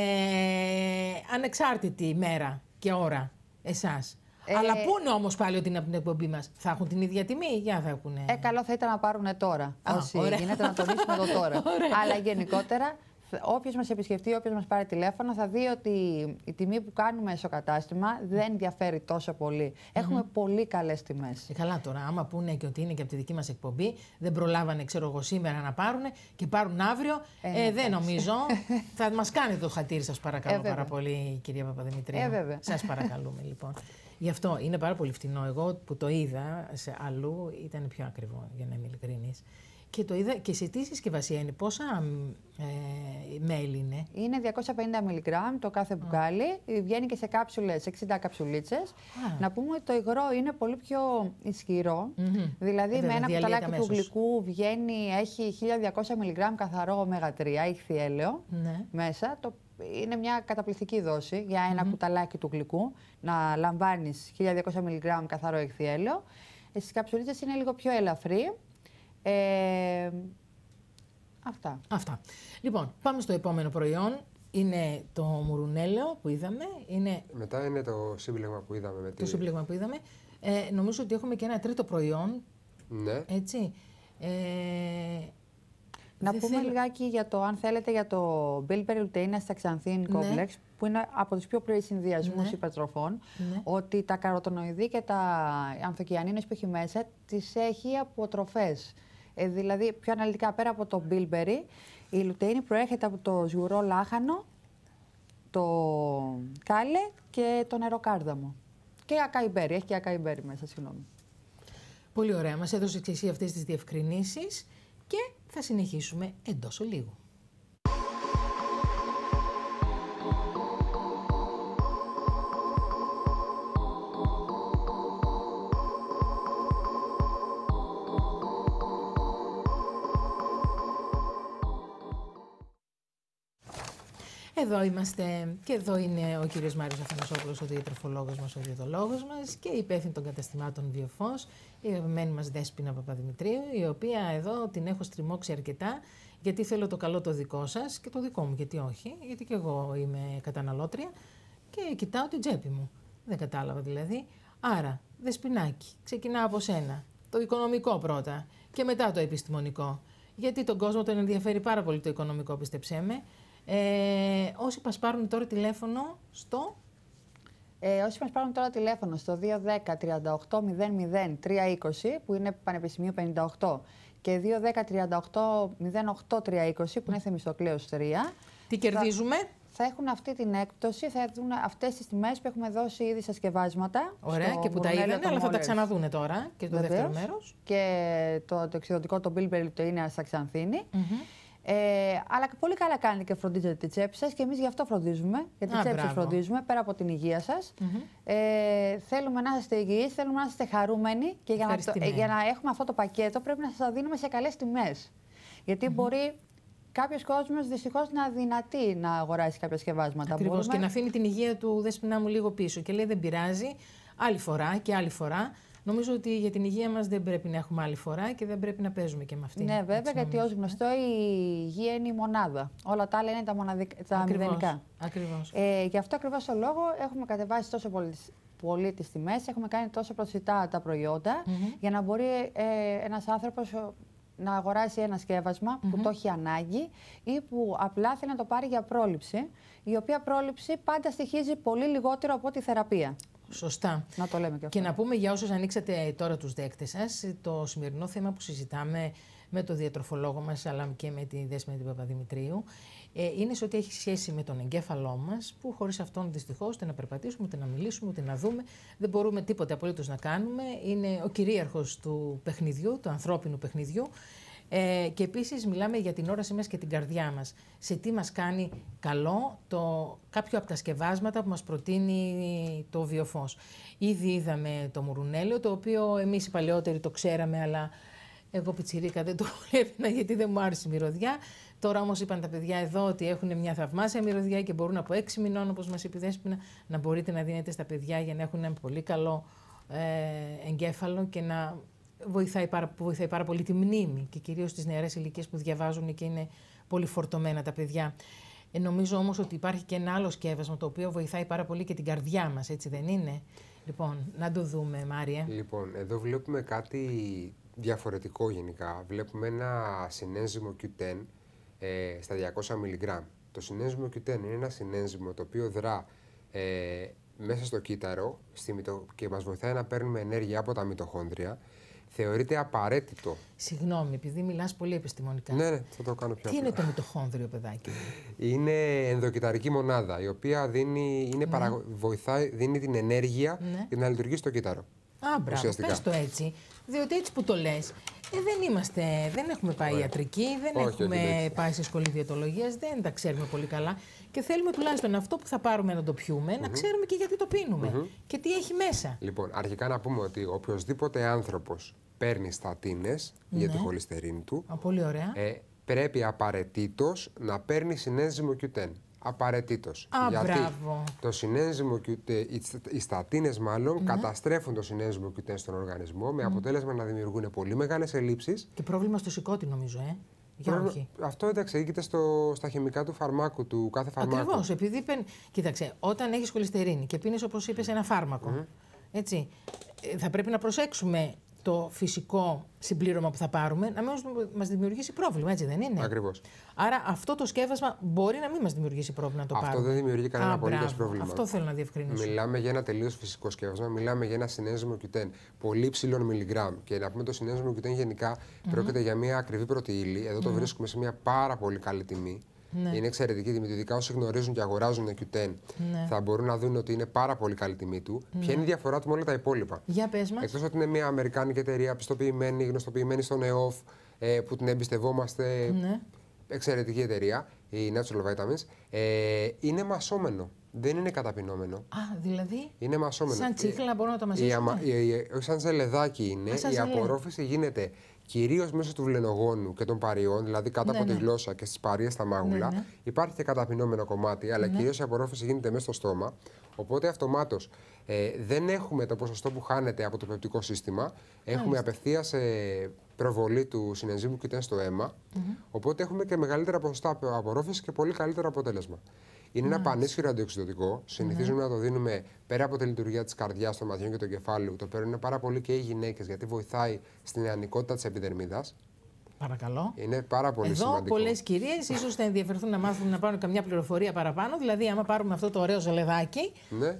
ανεξάρτητη μέρα και ώρα εσάς. Ε, αλλά πούνε όμως πάλι ότι είναι από την εκπομπή μας. Θα έχουν την ίδια τιμή, για θα έχουν. Ε, καλό θα ήταν να πάρουν τώρα. Α, όσοι ωραία. γίνεται να τονίσουμε το τώρα. Αλλά γενικότερα, όποιος μας επισκεφτεί, όποιος μας πάρει τηλέφωνο, θα δει ότι η τιμή που κάνουμε στο κατάστημα δεν διαφέρει τόσο πολύ. Mm-hmm. Έχουμε πολύ καλές τιμές. Και καλά τώρα, άμα πούνε και ότι είναι και από τη δική μας εκπομπή, δεν προλάβανε, ξέρω εγώ, σήμερα να πάρουν και πάρουν αύριο, ε, ε, δεν νομίζω. Θα μας κάνετε το χατήρι, σας παρακαλώ ε, πάρα πολύ, κυρία Παπαδημητρίου. Ε, σας παρακαλούμε, λοιπόν. Γι' αυτό είναι πάρα πολύ φτηνό. Εγώ που το είδα σε αλλού ήταν πιο ακριβό, για να είμαι ειλικρινής. Και το είδα και σε τι συσκευασία είναι, πόσα ε, μέλι είναι. Είναι διακόσια πενήντα μιλιγκράμμ το κάθε μπουκάλι, oh. βγαίνει και σε κάψουλες, εξήντα καψουλίτσες. Ah. Να πούμε ότι το υγρό είναι πολύ πιο ισχυρό, mm-hmm. δηλαδή ε, με ένα κουταλάκι του γλυκού βγαίνει, έχει χίλια διακόσια μιλιγκράμμ καθαρό ωμέγα τρία, ηχθιέλαιο mm-hmm. μέσα. Το, είναι μια καταπληκτική δόση για ένα mm-hmm. κουταλάκι του γλυκού, να λαμβάνεις χίλια διακόσια μιλιγκράμμ καθαρό ηχθιέλαιο. Στις καψουλίτσες είναι λίγο πιο ελαφρύ. Ε, αυτά. Αυτά. Λοιπόν, πάμε στο επόμενο προϊόν. Είναι το μουρουνέλαιο που είδαμε. Είναι... Μετά είναι το σύμπλεγμα που είδαμε. Με τη... Το σύμπλεγμα που είδαμε. Ε, νομίζω ότι έχουμε και ένα τρίτο προϊόν. Ναι. Έτσι. Ε, Να πούμε θέλω... λιγάκι για το, αν θέλετε, για το Bilberry Lutein Astaxanthin Complex, ναι. που είναι από τους πιο πρωί συνδυασμούς, ναι. υπερτροφών, ναι. ότι τα καροτονοειδή και τα ανθοκιανίνες που έχει μέσα τις έχει από τροφές. Ε, δηλαδή, πιο αναλυτικά, πέρα από το Bilberry, η λουτεΐνη προέρχεται από το σγουρό λάχανο, το κάλε και το νεροκάρδαμο. Και ακαϊμπέρι, έχει και ακαϊμπέρι μέσα, συγγνώμη. Πολύ ωραία. Μας έδωσε και εσύ αυτές τις διευκρινήσεις και θα συνεχίσουμε εντός ολίγου. Εδώ είμαστε και εδώ είναι ο κύριος Μάριος Αθανασόπουλος, ο διατροφολόγος μας, ο διαιτολόγος μας και υπεύθυνη των καταστημάτων Βιοφός, η αγαπημένη μας Δέσποινα Παπαδημητρίου, η οποία εδώ την έχω στριμώξει αρκετά, γιατί θέλω το καλό το δικό σας και το δικό μου, γιατί όχι, γιατί και εγώ είμαι καταναλώτρια και κοιτάω την τσέπη μου. Δεν κατάλαβα δηλαδή. Άρα, Δεσποινάκη, ξεκινάω από σένα. Το οικονομικό πρώτα και μετά το επιστημονικό. Γιατί τον κόσμο τον ενδιαφέρει πάρα πολύ το οικονομικό, πιστέψέ με. Ε, όσοι μας πάρουν τώρα τηλέφωνο στο... Ε, όσοι μας πάρουν τώρα τηλέφωνο στο δύο ένα μηδέν τριάντα οκτώ μηδέν μηδέν τρία είκοσι, που είναι Πανεπιστημίου πενήντα οκτώ, και δύο ένα μηδέν τριάντα οκτώ μηδέν οκτώ τρία είκοσι, που είναι Θεμιστοκλέους τρία. Τι κερδίζουμε? Θα, θα έχουν αυτή την έκπτωση, θα δουν αυτές τις τιμές που έχουμε δώσει ήδη στα σκευάσματα. Ωραία, και που τα είδανε, αλλά θα τα ξαναδούνε τώρα και το δεύτερο μέρος. Και το, το εξιδωτικό, το Bilberry Lutein Astaxanthin. Mm-hmm. Ε, αλλά πολύ καλά κάνετε και φροντίζετε τη τσέπη σας και εμείς γι' αυτό φροντίζουμε. Για τη τσέπη σας φροντίζουμε, πέρα από την υγεία σας. Mm-hmm. ε, θέλουμε να είστε υγιείς, θέλουμε να είστε χαρούμενοι και για να, το, ε, για να έχουμε αυτό το πακέτο πρέπει να σας δίνουμε σε καλές τιμές. Γιατί mm-hmm. μπορεί κάποιος κόσμος δυστυχώς να αδυνατεί να αγοράσει κάποια σκευάσματα. Ακριβώς, Μπορούμε... και να αφήνει την υγεία του Δέσποινα μου λίγο πίσω και λέει δεν πειράζει, άλλη φορά και άλλη φορά. Νομίζω ότι για την υγεία μας δεν πρέπει να έχουμε άλλη φορά και δεν πρέπει να παίζουμε και με αυτήν. Ναι, βέβαια, έτσι, γιατί ως γνωστό η υγεία είναι η μονάδα. Όλα τα άλλα είναι τα, μοναδικα... τα μηδενικά. Ακριβώς. Ε, γι' αυτό ακριβώς το λόγο έχουμε κατεβάσει τόσο πολύ, πολύ τις τιμές, έχουμε κάνει τόσο προσιτά τα προϊόντα, mm-hmm. για να μπορεί ε, ένας άνθρωπος να αγοράσει ένα σκεύασμα mm-hmm. που το έχει ανάγκη ή που απλά θέλει να το πάρει για πρόληψη, η οποία πρόληψη πάντα στοιχίζει πολύ λιγότερο από τη θεραπεία. Σωστά. Να το λέμε και αυτό. Και να πούμε για όσους ανοίξατε τώρα τους δέκτες σας, το σημερινό θέμα που συζητάμε με τον διατροφολόγο μας, αλλά και με τη Δέσποινα την Παπαδημητρίου, ε, είναι σε ότι έχει σχέση με τον εγκέφαλό μας, που χωρίς αυτόν δυστυχώς ούτε να περπατήσουμε, ούτε να μιλήσουμε, ούτε να δούμε, δεν μπορούμε τίποτε απολύτως να κάνουμε. Είναι ο κυρίαρχος του παιχνιδιού, του ανθρώπινου παιχνιδιού. Ε, και επίσης μιλάμε για την όρασή μας και την καρδιά μας. Σε τι μας κάνει καλό το, κάποιο από τα σκευάσματα που μας προτείνει το Βιοφός. Ήδη είδαμε το μουρουνέλαιο, το οποίο εμείς οι παλαιότεροι το ξέραμε, αλλά εγώ πιτσιρίκα δεν το έπαιρνα γιατί δεν μου άρεσε η μυρωδιά. Τώρα όμως είπαν τα παιδιά εδώ ότι έχουν μια θαυμάσια μυρωδιά και μπορούν από έξι μηνών, όπως μας είπε η Δέσποινα, να μπορείτε να δίνετε στα παιδιά για να έχουν ένα πολύ καλό ε, εγκέφαλο και να... Βοηθάει πάρα, βοηθάει πάρα πολύ τη μνήμη και κυρίως στις νεαρές ηλικίες που διαβάζουν και είναι πολύ φορτωμένα τα παιδιά. Ε, νομίζω όμως ότι υπάρχει και ένα άλλο σκεύασμα το οποίο βοηθάει πάρα πολύ και την καρδιά μας, έτσι δεν είναι? Λοιπόν, να το δούμε, Μάρια. Λοιπόν, εδώ βλέπουμε κάτι διαφορετικό γενικά. Βλέπουμε ένα συνένζυμο κιου τεν ε, στα διακόσια μιλιγκράμμ. Το συνένζυμο κιου τεν είναι ένα συνένζυμο το οποίο δρά ε, μέσα στο κύτταρο στη μυτο... και μας βοηθάει να παίρνουμε ενέργεια από τα μυτοχόνδρια. Θεωρείται απαραίτητο. Συγγνώμη, επειδή μιλάς πολύ επιστημονικά. Ναι, ναι, θα το κάνω πιο Τι απλά. είναι το μυτοχόνδριο, παιδάκι? Είναι ενδοκυταρική μονάδα, η οποία δίνει, είναι ναι. παρα... βοηθάει, δίνει την ενέργεια ναι. για να λειτουργήσει στο κύτταρο. Α, μπράβο, πες το έτσι. Διότι έτσι που το λες, ε, δεν, είμαστε, δεν έχουμε πάει Ωραία. ιατρική, δεν όχι, έχουμε όχι, πάει σε σχολή διαιτολογίας, δεν τα ξέρουμε πολύ καλά. Και θέλουμε τουλάχιστον αυτό που θα πάρουμε να το πιούμε, mm-hmm. να ξέρουμε και γιατί το πίνουμε mm-hmm. και τι έχει μέσα. Λοιπόν, αρχικά να πούμε ότι οποιοδήποτε άνθρωπος παίρνει στατίνες ναι. για τη χολυστερίνη του, Α, πολύ ωραία. Ε, πρέπει απαραίτητος να παίρνει συνένζυμο κιου τεν. Απαραίτητος. Α, Γιατί μπράβο. το συνένζυμο κιου τεν, οι στατίνες μάλλον ναι. καταστρέφουν το συνένζυμο κιου τεν στον οργανισμό mm. με αποτέλεσμα να δημιουργούν πολύ μεγάλες ελλείψεις. Και πρόβλημα στο σηκώτη νομίζω, ε. Για Πρόβλημα, όχι. Αυτό εντάξει, ήγεται στο, στα χημικά του φαρμάκου, του κάθε φαρμάκου. Ακριβώς, επειδή πεν... Κοίταξε, όταν έχεις χολυστερίνη και πίνεις όπως είπες ένα φάρμακο, mm. έτσι, θα πρέπει να προσέξουμε το φυσικό συμπλήρωμα που θα πάρουμε να μην μας δημιουργήσει πρόβλημα, έτσι δεν είναι? Ακριβώς. Άρα αυτό το σκεύασμα μπορεί να μην μας δημιουργήσει πρόβλημα να το αυτό πάρουμε. Αυτό δεν δημιουργεί κανένα απολύτως πρόβλημα. Αυτό θέλω να διευκρινίσω. Μιλάμε για ένα τελείως φυσικό σκεύασμα, μιλάμε για ένα συνένζυμο κιου τεν πολύ ψηλών μιλιγκράμμ. Και να πούμε το συνένζυμο κιου τεν γενικά mm-hmm. πρόκειται για μια ακριβή πρωτεΐλη. Εδώ το mm-hmm. βρίσκουμε σε μια πάρα πολύ καλή τιμή. Ναι. Είναι εξαιρετική τιμή. Ειδικά όσοι γνωρίζουν και αγοράζουν κιου τεν ναι. θα μπορούν να δουν ότι είναι πάρα πολύ καλή τιμή του. Ναι. Ποια είναι η διαφορά του με όλα τα υπόλοιπα? Για πες μας. Εκτός ότι είναι μια αμερικάνικη εταιρεία πιστοποιημένη, γνωστοποιημένη στον ΕΟΦ, ε, που την εμπιστευόμαστε. Ναι. Εξαιρετική εταιρεία, η Natural Vitamins. Ε, είναι μασόμενο. Δεν είναι καταπινόμενο. Α, δηλαδή. Είναι μασόμενο. Σαν τσίχλα μπορούμε να το μασίσουμε. Όχι, σαν ζελεδάκι είναι. Α, η απορρόφηση γίνεται κυρίως μέσω του βλενογόνου και των παριών, δηλαδή κάτω ναι, από ναι. τη γλώσσα και στις παρίες στα μάγουλα. Ναι, ναι. Υπάρχει και καταπινόμενο κομμάτι, αλλά ναι. κυρίως η απορρόφηση γίνεται μέσα στο στόμα. Οπότε αυτομάτως ε, δεν έχουμε το ποσοστό που χάνεται από το πεπτικό σύστημα. Έχουμε απευθείας ε, προβολή του συνενζύμου κιου τεν στο αίμα. Mm-hmm. Οπότε έχουμε και μεγαλύτερα ποσοστά απορρόφηση και πολύ καλύτερο αποτέλεσμα. Είναι ένα πανίσχυρο αντιοξυδωτικό. Συνηθίζουμε ναι. να το δίνουμε πέρα από τη λειτουργία της καρδιάς, των ματιών και του κεφάλου. Το παίρνουν πάρα πολύ και οι γυναίκες γιατί βοηθάει στην νεανικότητα της επιδερμίδας. Παρακαλώ. Είναι πάρα πολύ Εδώ σημαντικό. Εδώ πολλές κυρίες ίσως θα ενδιαφερθούν να μάθουν να πάρουν καμιά πληροφορία παραπάνω. Δηλαδή, άμα πάρουμε αυτό το ωραίο ζελεδάκι, ναι.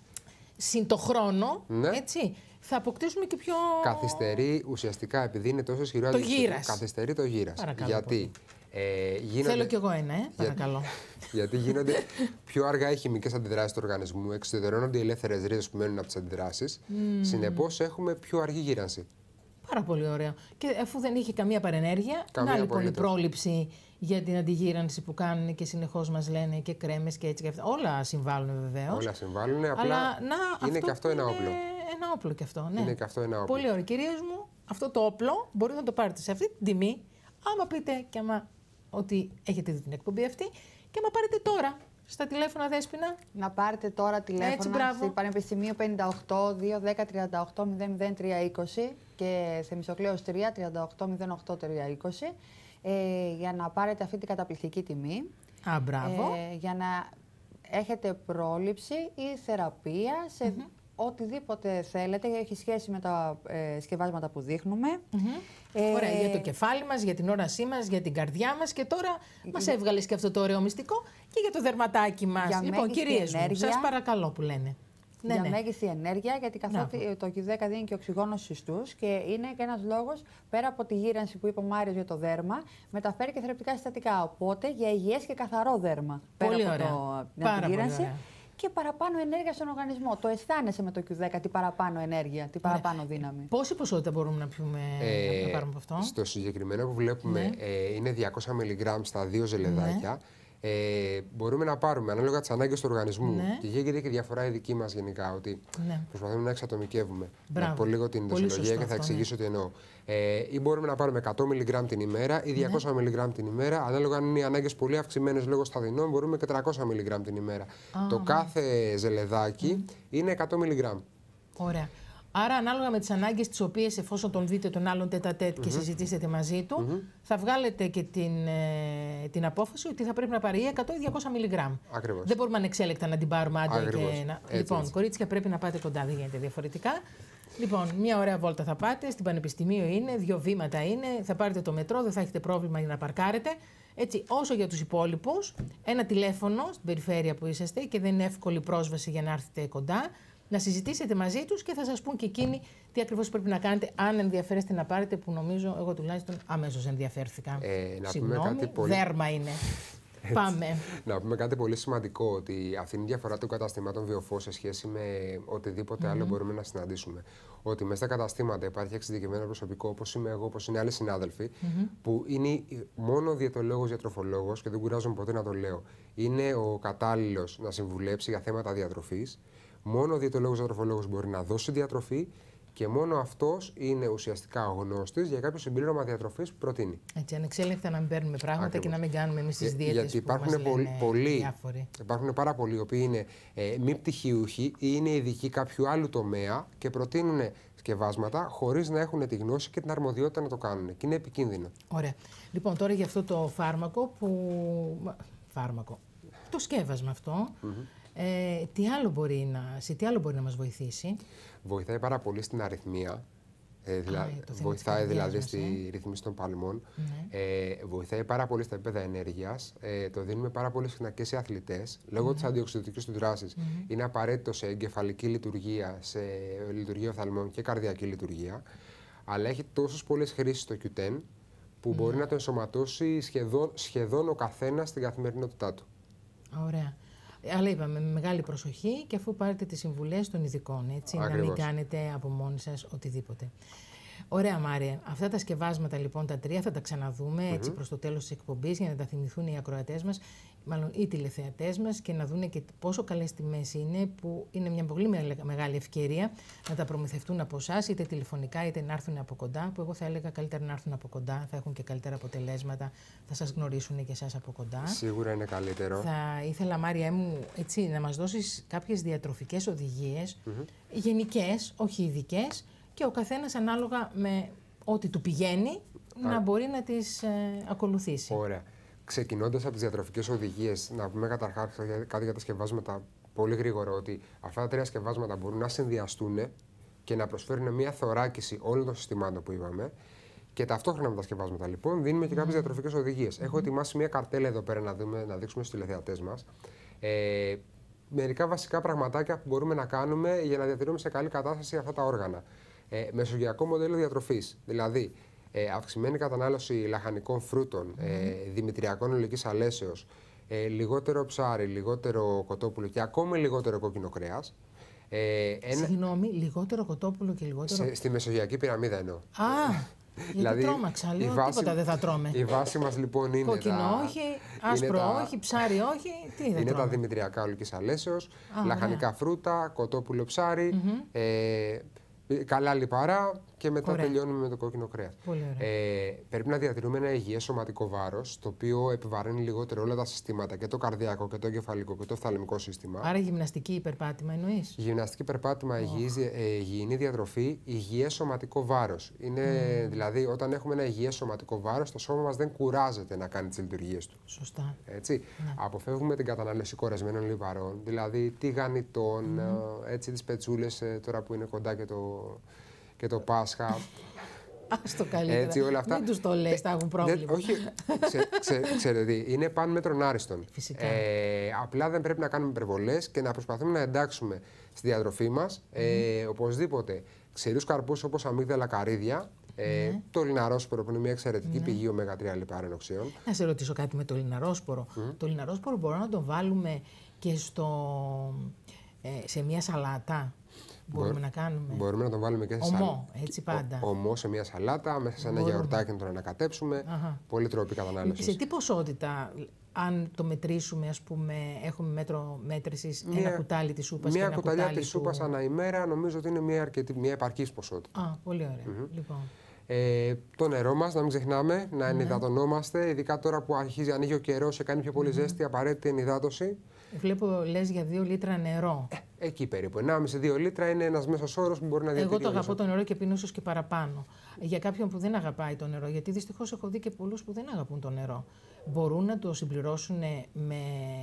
συν το χρόνο, ναι. έτσι, θα αποκτήσουμε και πιο. Καθυστερεί ουσιαστικά, επειδή είναι τόσο ισχυρό αντιοξυδωτικό. Καθυστερεί το γύρας. Παρακαλώ, γιατί. Ε, γίνονται... Θέλω κι εγώ ένα, ε, παρακαλώ. Γιατί γίνονται πιο αργά οι χημικές αντιδράσεις του οργανισμού, εξουδετερώνονται οι ελεύθερες ρίζες που μένουν από τις αντιδράσεις. Mm. Συνεπώς έχουμε πιο αργή γύρανση. Πάρα πολύ ωραίο. Και αφού δεν είχε καμία παρενέργεια, να λοιπόν η πρόληψη για την αντιγύρανση που κάνουν και συνεχώς μας λένε και κρέμες και έτσι και αυτά. Όλα συμβάλλουν βεβαίως. Όλα συμβάλλουν, απλά αλλά, να, είναι και αυτό ένα όπλο. Ένα όπλο κι αυτό, ναι. Είναι και αυτό ένα όπλο. Πολύ ωραίο. Κυρίες μου, αυτό το όπλο μπορείτε να το πάρετε σε αυτή την τιμή, άμα πείτε και άμα ότι έχετε δει την εκπομπή αυτή και άμα πάρετε τώρα στα τηλέφωνα, Δέσποινα. Να πάρετε τώρα τηλέφωνα στη Πανεπιστημίου πενήντα οκτώ δύο δέκα τριάντα οκτώ μηδέν μηδέν τρία είκοσι και Θεμιστοκλέους τρία τριάντα οκτώ μηδέν οκτώ τρία είκοσι ε, για να πάρετε αυτή την καταπληκτική τιμή. Α, μπράβο. Ε, για να έχετε πρόληψη ή θεραπεία σε mm-hmm. οτιδήποτε θέλετε, έχει σχέση με τα ε, σκευάσματα που δείχνουμε. Mm-hmm. Ε, Ωραία, για το κεφάλι μας, για την όρασή μας, για την καρδιά μας και τώρα ε, μας έβγαλες και αυτό το ωραίο μυστικό και για το δερματάκι μας. Λοιπόν, κυρίες μου, σας παρακαλώ που λένε. Ναι, για ναι. μέγιστη ενέργεια, γιατί καθότι ναι. το κιου δέκα δίνει και οξυγόνο στους ιστούς και είναι και ένας λόγος, πέρα από τη γύρανση που είπε ο Μάριος για το δέρμα, μεταφέρει και θρεπτικά συστατικά. Οπότε για υγιές και καθαρό δέρμα. Πολύ πέρα ωραία. από το, Πάρα την γύρανση. Πολύ ωραία. Και παραπάνω ενέργεια στον οργανισμό. Το αισθάνεσαι με το κιου δέκα, την παραπάνω ενέργεια, την παραπάνω ναι. δύναμη. Πόση ποσότητα μπορούμε να, πιούμε, ε, να πάρουμε από αυτό? Στο συγκεκριμένο που βλέπουμε ναι. ε, είναι διακόσια μιλιγκράμμ στα δύο ζελεδάκια. Ναι. Ε, μπορούμε να πάρουμε ανάλογα τις ανάγκες του οργανισμού. Ναι. Και γίνεται και διαφορά η δική μας γενικά, ότι ναι. προσπαθούμε να εξατομικεύουμε. Μπράβο. Να πω λίγο την δοσολογία και θα εξηγήσω ναι. τι εννοώ. Ε, ή μπορούμε να πάρουμε εκατό μιλιγκράμμ την ημέρα ή διακόσια ναι. μιλιγκράμμ την ημέρα. Ανάλογα αν είναι οι ανάγκες πολύ αυξημένες λόγω σταδινών, μπορούμε και τριακόσια μιλιγκράμμ την ημέρα. Ah. Το κάθε ζελεδάκι mm. είναι εκατό μιλιγκράμμ. Ωραία. Άρα, ανάλογα με τις ανάγκες τις οποίες, εφόσον τον δείτε τον άλλον τέτα-τέτ και mm-hmm. συζητήσετε μαζί του, mm-hmm. θα βγάλετε και την, ε, την απόφαση ότι θα πρέπει να πάρει εκατό ή διακόσια μιλιγκράμμ. Ακριβώς. Δεν μπορούμε ανεξέλεκτα να την πάρουμε άντρα και να. Έτσι, λοιπόν, έτσι. κορίτσια, πρέπει να πάτε κοντά, δεν γίνεται διαφορετικά. Λοιπόν, μια ωραία βόλτα θα πάτε, στην Πανεπιστημίου είναι, δύο βήματα είναι, θα πάρετε το μετρό, δεν θα έχετε πρόβλημα για να παρκάρετε. Έτσι, όσο για τους υπόλοιπους, ένα τηλέφωνο στην περιφέρεια που είσαστε και δεν είναι εύκολη πρόσβαση για να έρθετε κοντά. Να συζητήσετε μαζί τους και θα σας πούν και εκείνοι τι ακριβώς πρέπει να κάνετε, αν ενδιαφέρεστε να πάρετε, που νομίζω εγώ τουλάχιστον αμέσως ενδιαφέρθηκα. Ε, να Συγγνώμη, πούμε κάτι πολύ... δέρμα είναι. Πάμε. Να πούμε κάτι πολύ σημαντικό, ότι αυτή είναι η διαφορά των καταστημάτων Βιοφός σε σχέση με οτιδήποτε mm-hmm. άλλο μπορούμε να συναντήσουμε. Ότι μέσα στα καταστήματα υπάρχει εξειδικευμένο προσωπικό, όπως είμαι εγώ, όπως είναι άλλοι συνάδελφοι, mm-hmm. που είναι μόνο διαιτολόγος, διατροφολόγος και δεν κουράζομαι ποτέ να το λέω. Είναι ο κατάλληλος να συμβουλέψει για θέματα διατροφής. Μόνο ο διαιτολόγος διατροφολόγος μπορεί να δώσει διατροφή και μόνο αυτός είναι ουσιαστικά ο γνώστης για κάποιο συμπλήρωμα διατροφής που προτείνει. Έτσι, ανεξέλεγκτα να μην παίρνουμε πράγματα Ακριβώς. και να μην κάνουμε εμείς τις δίαιτες. Γιατί που υπάρχουν, μας πολλοί, λένε πολλοί, διάφοροι. υπάρχουν πάρα πολλοί οι οποίοι είναι ε, μη πτυχιούχοι ή είναι ειδικοί κάποιου άλλου τομέα και προτείνουν σκευάσματα χωρίς να έχουν τη γνώση και την αρμοδιότητα να το κάνουν. Και είναι επικίνδυνο. Ωραία. Λοιπόν, τώρα για αυτό το φάρμακο που. Φάρμακο. Το σκεύασμα αυτό. Mm-hmm. Ε, τι άλλο μπορεί να, σε τι άλλο μπορεί να μας βοηθήσει? Βοηθάει πάρα πολύ στην αριθμία. Ε, δηλα... Α, βοηθάει δηλαδή μας, στη ε. ρύθμιση των παλμών. Ναι. Ε, βοηθάει πάρα πολύ στα επίπεδα ενέργειας. Ε, το δίνουμε πάρα πολύ συχνά και σε αθλητές. Λόγω mm-hmm. της αντιοξυδοτικής του δράσης mm-hmm. είναι απαραίτητο σε εγκεφαλική λειτουργία, σε λειτουργία οφθαλμών και καρδιακή λειτουργία. Αλλά έχει τόσες πολλές χρήσεις στο κιου τεν που mm-hmm. μπορεί να το ενσωματώσει σχεδόν, σχεδόν ο καθένας στην καθημερινότητά του. Ωραία. Αλλά είπαμε με μεγάλη προσοχή και αφού πάρετε τις συμβουλές των ειδικών, έτσι, να μην κάνετε από μόνοι σας οτιδήποτε. Ωραία, Μάρια. Αυτά τα σκευάσματα λοιπόν τα τρία θα τα ξαναδούμε mm-hmm. έτσι προς το τέλος της εκπομπής για να τα θυμηθούν οι ακροατές μας, μάλλον οι τηλεθεατές μας και να δούνε και πόσο καλές τιμές είναι, που είναι μια πολύ μεγάλη ευκαιρία να τα προμηθευτούν από εσάς, είτε τηλεφωνικά είτε να έρθουν από κοντά, που εγώ θα έλεγα καλύτερα να έρθουν από κοντά, θα έχουν και καλύτερα αποτελέσματα, θα σας γνωρίσουν και εσάς από κοντά. Σίγουρα είναι καλύτερο. Θα ήθελα, Μάρια μου, έτσι, να μας δώσεις κάποιες διατροφικές οδηγίες, mm-hmm. γενικές, όχι ειδικές, και ο καθένας ανάλογα με ό,τι του πηγαίνει Α. να μπορεί να τις ε, ακολουθήσει. Ωραία. Ξεκινώντας από τις διατροφικές οδηγίες, να πούμε καταρχάς κάτι για τα σκευάσματα πολύ γρήγορα, ότι αυτά τα τρία σκευάσματα μπορούν να συνδυαστούν και να προσφέρουν μια θωράκιση όλων των συστημάτων που είπαμε. Και ταυτόχρονα με τα σκευάσματα, λοιπόν, δίνουμε και κάποιες mm. διατροφικές οδηγίες. Mm. Έχω ετοιμάσει μια καρτέλα εδώ πέρα να, δούμε, να δείξουμε στους τηλεθεατές μας. Ε, μερικά βασικά πραγματάκια που μπορούμε να κάνουμε για να διατηρούμε σε καλή κατάσταση αυτά τα όργανα. Ε, μεσογειακό μοντέλο διατροφής, δηλαδή ε, αυξημένη κατανάλωση λαχανικών φρούτων, mm. ε, δημητριακών ολικής αλέσεως, ε, λιγότερο ψάρι, λιγότερο κοτόπουλο και ακόμη λιγότερο κόκκινο κρέας. Ε, ένα... Συγγνώμη, λιγότερο κοτόπουλο και λιγότερο... Σε, στη μεσογειακή πυραμίδα εννοώ. Α, γιατί δηλαδή, τρόμαξα, λέω, βάση, τίποτα δεν θα τρώμε. Η βάση μας λοιπόν είναι κόκκινο τα... όχι, άσπρο τα... όχι, ψάρι όχι, τι δεν είναι τρώμε. Τα δημητριακά ολικής αλέσεως, Α, λαχανικά ωραία. Φρούτα, κοτόπουλο ψάρι, mm-hmm. ε, καλά λιπαρά και μετά ωραία. Τελειώνουμε με το κόκκινο κρέας. Ε, πρέπει να διατηρούμε ένα υγιές σωματικό βάρος, το οποίο επιβαρύνει λιγότερο όλα τα συστήματα, και το καρδιακό και το εγκεφαλικό και το οφθαλμικό σύστημα. Άρα γυμναστική υπερπάτημα εννοείς? Γυμναστική υπερπάτημα, oh. υγιής, ε, υγιεινή διατροφή, υγιές σωματικό βάρος. Είναι, mm. Δηλαδή, όταν έχουμε ένα υγιές σωματικό βάρος, το σώμα μας δεν κουράζεται να κάνει τις λειτουργίες του. Σωστά. Έτσι. Ναι. Αποφεύγουμε την κατανάλωση κορεσμένων λιπαρών, δηλαδή τηγανιτών, mm. έτσι, τις πετσούλες τώρα που είναι κοντά και το. Και το Πάσχα. Ας το καλύτερα. Έτσι, όλα αυτά. Μην τους το λες, θα έχουν πρόβλημα. Δεν, όχι, ξε, ξε, ξέρετε τι, είναι παν μέτρων άριστον. Φυσικά. Ε, απλά δεν πρέπει να κάνουμε υπερβολές και να προσπαθούμε να εντάξουμε στη διατροφή μας mm. ε, οπωσδήποτε ξηρούς καρπούς όπως αμύγδαλα, καρύδια, ε, mm. το λιναρόσπορο που είναι μια εξαιρετική mm. πηγή ωμέγα τρία λιπάρων οξέων. Να σε ρωτήσω κάτι με το λιναρόσπορο. Mm. Το λιναρόσπορο μπορούμε να το βάλουμε και στο, ε, σε μια σαλάτα. Μπορούμε να κάνουμε. Μπορούμε να τον βάλουμε και σε σαλάτα. Ομό, έτσι πάντα. Ο, ομό σε μια σαλάτα, μέσα σε ένα μπορούμε. Γιαουρτάκι να τον ανακατέψουμε. Πολλοί τρόποι κατανάλωσης. Σε τι ποσότητα, αν το μετρήσουμε, ας πούμε, έχουμε μέτρο μέτρησης, μια, ένα κουτάλι της σούπας μια και ένα κουτάλι κουταλιά της σούπας του... ανά ημέρα, νομίζω ότι είναι μια, αρκετή, μια επαρκής ποσότητα. Α, πολύ ωραία. Mm-hmm. Λοιπόν. Ε, το νερό μας, να μην ξεχνάμε, να ενυδατωνόμαστε, ειδικά τώρα που αρχίζει, ανοίγει ο καιρός και κάνει πιο πολύ mm-hmm. ζέστη, απαραίτητη ενυδάτωση. Βλέπω, λες για δύο λίτρα νερό. Ε, εκεί περίπου. ενάμιση με δύο λίτρα είναι ένας μέσος όρος που μπορεί να διατηρεί. Εγώ το αγαπώ το νερό και πίνω ίσως και παραπάνω. Για κάποιον που δεν αγαπάει το νερό, γιατί δυστυχώς έχω δει και πολλούς που δεν αγαπούν το νερό. Μπορούν να το συμπληρώσουν με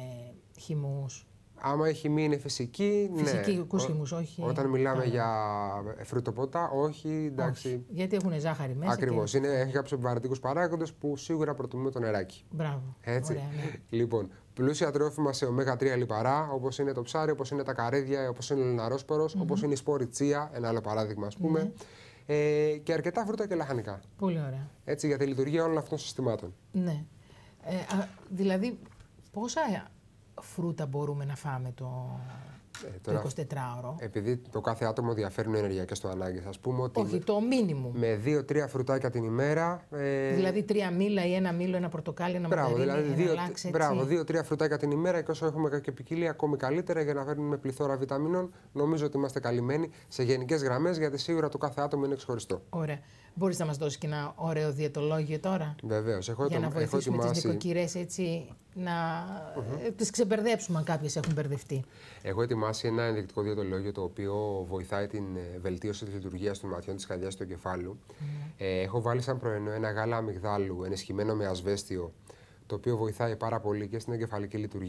χυμούς? Άμα η χυμή είναι φυσική, ναι. Φυσικούς χυμούς, όχι. Όταν μιλάμε για φρουτοπότα, όχι, εντάξει. Όχι, γιατί έχουν ζάχαρη μέσα. Ακριβώς. Και... έχει κάποιους επιβαρυντικούς παράγοντες που σίγουρα προτιμούν το νεράκι. Μπράβο. Έτσι. Ωραία, ναι. Λοιπόν, πλούσια τρόφιμα σε ωμέγα τρία λιπαρά, όπως είναι το ψάρι, όπως είναι τα καρύδια, όπως είναι ο λιναρόσπορος, mm-hmm. όπως είναι η σπόρη τσία, ένα άλλο παράδειγμα, ας πούμε. Mm-hmm. Ε, και αρκετά φρούτα και λαχανικά. Πολύ ωραία. Έτσι, για τη λειτουργία όλων αυτών των συστημάτων. Ναι. Ε, α, δηλαδή, πόσα φρούτα μπορούμε να φάμε το, ε, τώρα, το εικοσιτετράωρο? Επειδή το κάθε άτομο διαφέρουν ενεργειακές του ανάγκες, ας πούμε ότι. Όχι, το μίνιμουμ. Με δύο-τρία φρουτάκια την ημέρα. Ε... Δηλαδή τρία μήλα ή ένα μήλο, ένα πορτοκάλι, ένα μπράβο, μανταρίνι, δηλαδή, ένα λάξ, έτσι. Μπράβο, δύο-τρία φρουτάκια την ημέρα και όσο έχουμε και ποικιλία, ακόμη καλύτερα για να φέρνουμε πληθώρα βιταμίνων. Νομίζω ότι είμαστε καλυμμένοι σε γενικές γραμμές, γιατί σίγουρα το κάθε άτομο είναι ξεχωριστό. Ωραία. Μπορείς να μας δώσεις και ένα ωραίο διαιτολόγιο τώρα? Βεβαίως. Έχω για το, να βοηθήσουμε έχω τις νοικοκυρές έτσι να mm-hmm. τις ξεμπερδέψουμε αν κάποιες έχουν μπερδευτεί. Έχω ετοιμάσει ένα ενδεικτικό διαιτολόγιο το οποίο βοηθάει την βελτίωση της λειτουργίας των ματιών, της καρδιάς και του εγκεφάλου. Mm-hmm. Ε, έχω βάλει σαν προενό ένα γάλα αμυγδάλου ενισχυμένο με ασβέστιο, το οποίο βοηθάει πάρα πολύ και στην εγκεφαλική λειτουργία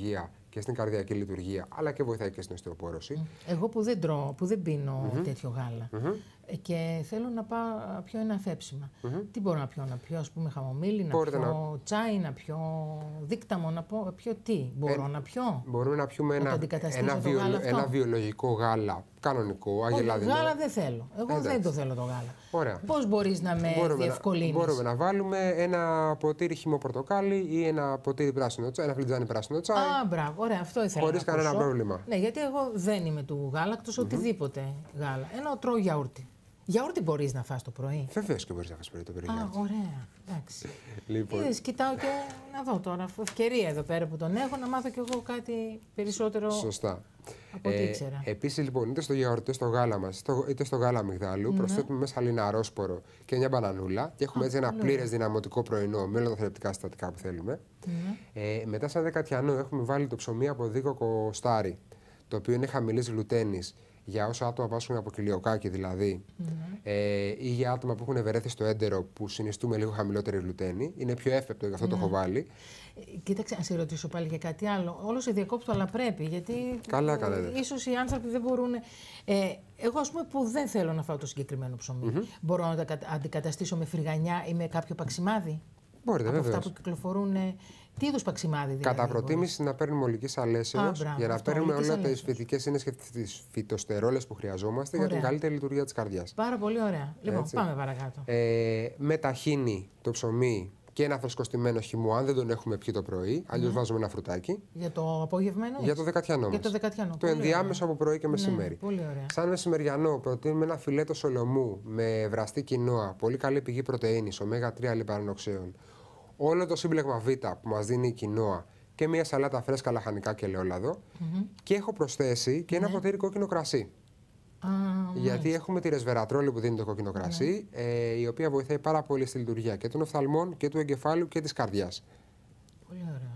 και στην καρδιακή λειτουργία, αλλά και βοηθάει και στην οστεοπόρωση. Εγώ που δεν τρώω, που δεν πίνω Mm-hmm. τέτοιο γάλα Mm-hmm. και θέλω να πάω πιω ένα αφέψιμα. Mm-hmm. Τι μπορώ να πιω, να πιω ας πούμε χαμομήλι, να Μπορείτε πιω να... τσάι, να πιω δίκταμο, να πω, πιω τι μπορώ ε, να πιω. Μπορούμε να πιούμε να ένα, ένα, βιο, ένα βιολογικό γάλα, κανονικό, αγελάδινο. Γάλα δεν θέλω. Εγώ εντάξει. δεν το θέλω το γάλα. Ωραία. Πώς μπορείς να με μπορούμε διευκολύνεις? Να, μπορούμε να βάλουμε ένα ποτήρι χυμό πορτοκάλι ή ένα ποτήρι πράσινο τσάι, ένα φλιτζάνι πράσινο τσάι. Α, μπράβο, ωραία, αυτό ήθελα χωρίς να κανένα ακούσω. πρόβλημα. Ναι, γιατί εγώ δεν είμαι του γάλακτος, mm-hmm. οτιδήποτε γάλα. Ενώ τρώω γιαούρτι. Γιαούρτι μπορείς να φας το πρωί? Βεβαίως και μπορείς να φας πρωί το πρωί. Α, ωραία. Εντάξει. Λοιπόν. Είδες, κοιτάω και να δω τώρα. Ευκαιρία εδώ πέρα που τον έχω να μάθω κι εγώ κάτι περισσότερο. Σωστά. Από ό,τι ήξερα. Ε, Επίσης, λοιπόν, είτε στο γιαούρτι είτε στο γάλα μας, είτε στο γάλα αμυγδάλου, mm-hmm. προσθέτουμε μέσα λιναρόσπορο και μια μπανανούλα και έχουμε Α, έτσι ένα πλήρες δυναμωτικό πρωινό με όλα τα θρεπτικά συστατικά που θέλουμε. Mm-hmm. Ε, μετά, σαν δεκατιανό, έχουμε βάλει το ψωμί από δίκοκο στάρι, το οποίο είναι χαμηλής γλουτένης. Για όσα άτομα πάσχουν από κοιλιοκάκι δηλαδή, mm-hmm. ε, ή για άτομα που έχουν ευερέθει στο έντερο που συνιστούμε λίγο χαμηλότερη γλουτένη. Είναι πιο εύπεπτο, γι' αυτό mm-hmm. το έχω βάλει. Ε, κοίταξε, να σε ρωτήσω πάλι για κάτι άλλο. Όλο σε διακόπτω, αλλά πρέπει. Γιατί καλά, καλά, ε, ίσως οι άνθρωποι δεν μπορούν. Ε, εγώ, ας πούμε, που δεν θέλω να φάω το συγκεκριμένο ψωμί, mm-hmm. μπορώ να το αντικαταστήσω με φρυγανιά ή με κάποιο παξιμάδι? Μπορείτε, από βεβαίως. Αυτά που κυκλοφορούν. Τι είδους παξιμάδι δηλαδή? Κατά προτίμηση να παίρνουμε ολικής αλέσεως για να αυτό, παίρνουμε όλες τις φυτικές ίνες και τις φυτοστερόλες που χρειαζόμαστε ωραία. Για την καλύτερη λειτουργία της καρδιάς. Πάρα πολύ ωραία. Λοιπόν, έτσι. Πάμε παρακάτω. Ε, με ταχίνι το ψωμί και ένα φρεσκοστημένο χυμό, αν δεν τον έχουμε πιει το πρωί, αλλιώς mm. βάζουμε ένα φρουτάκι. Για το απογευμένο? Για το δεκατιανό μας. Για το δεκατιανό. Το ενδιάμεσο ωραία. Από πρωί και μεσημέρι. Ναι, πολύ ωραία. Σαν μεσημεριανό, προτείνουμε ένα φιλέτο σολομού με βραστή κοινόα, πολύ καλή πηγή πρωτεΐνης, ωμέγα τρία λιπανοξέων. Όλο το σύμπλεγμα Β που μας δίνει η κοινόα και μια σαλάτα φρέσκα λαχανικά και ελαιόλαδο. Mm-hmm. Και έχω προσθέσει και ένα mm-hmm. ποτήρι κόκκινο κρασί. Ah, γιατί μάλιστα. Έχουμε τη ρεσβερατρόλη που δίνει το κόκκινο κρασί, mm-hmm. ε, η οποία βοηθάει πάρα πολύ στη λειτουργία και των οφθαλμών και του εγκεφάλου και της καρδιάς. Πολύ ωραία.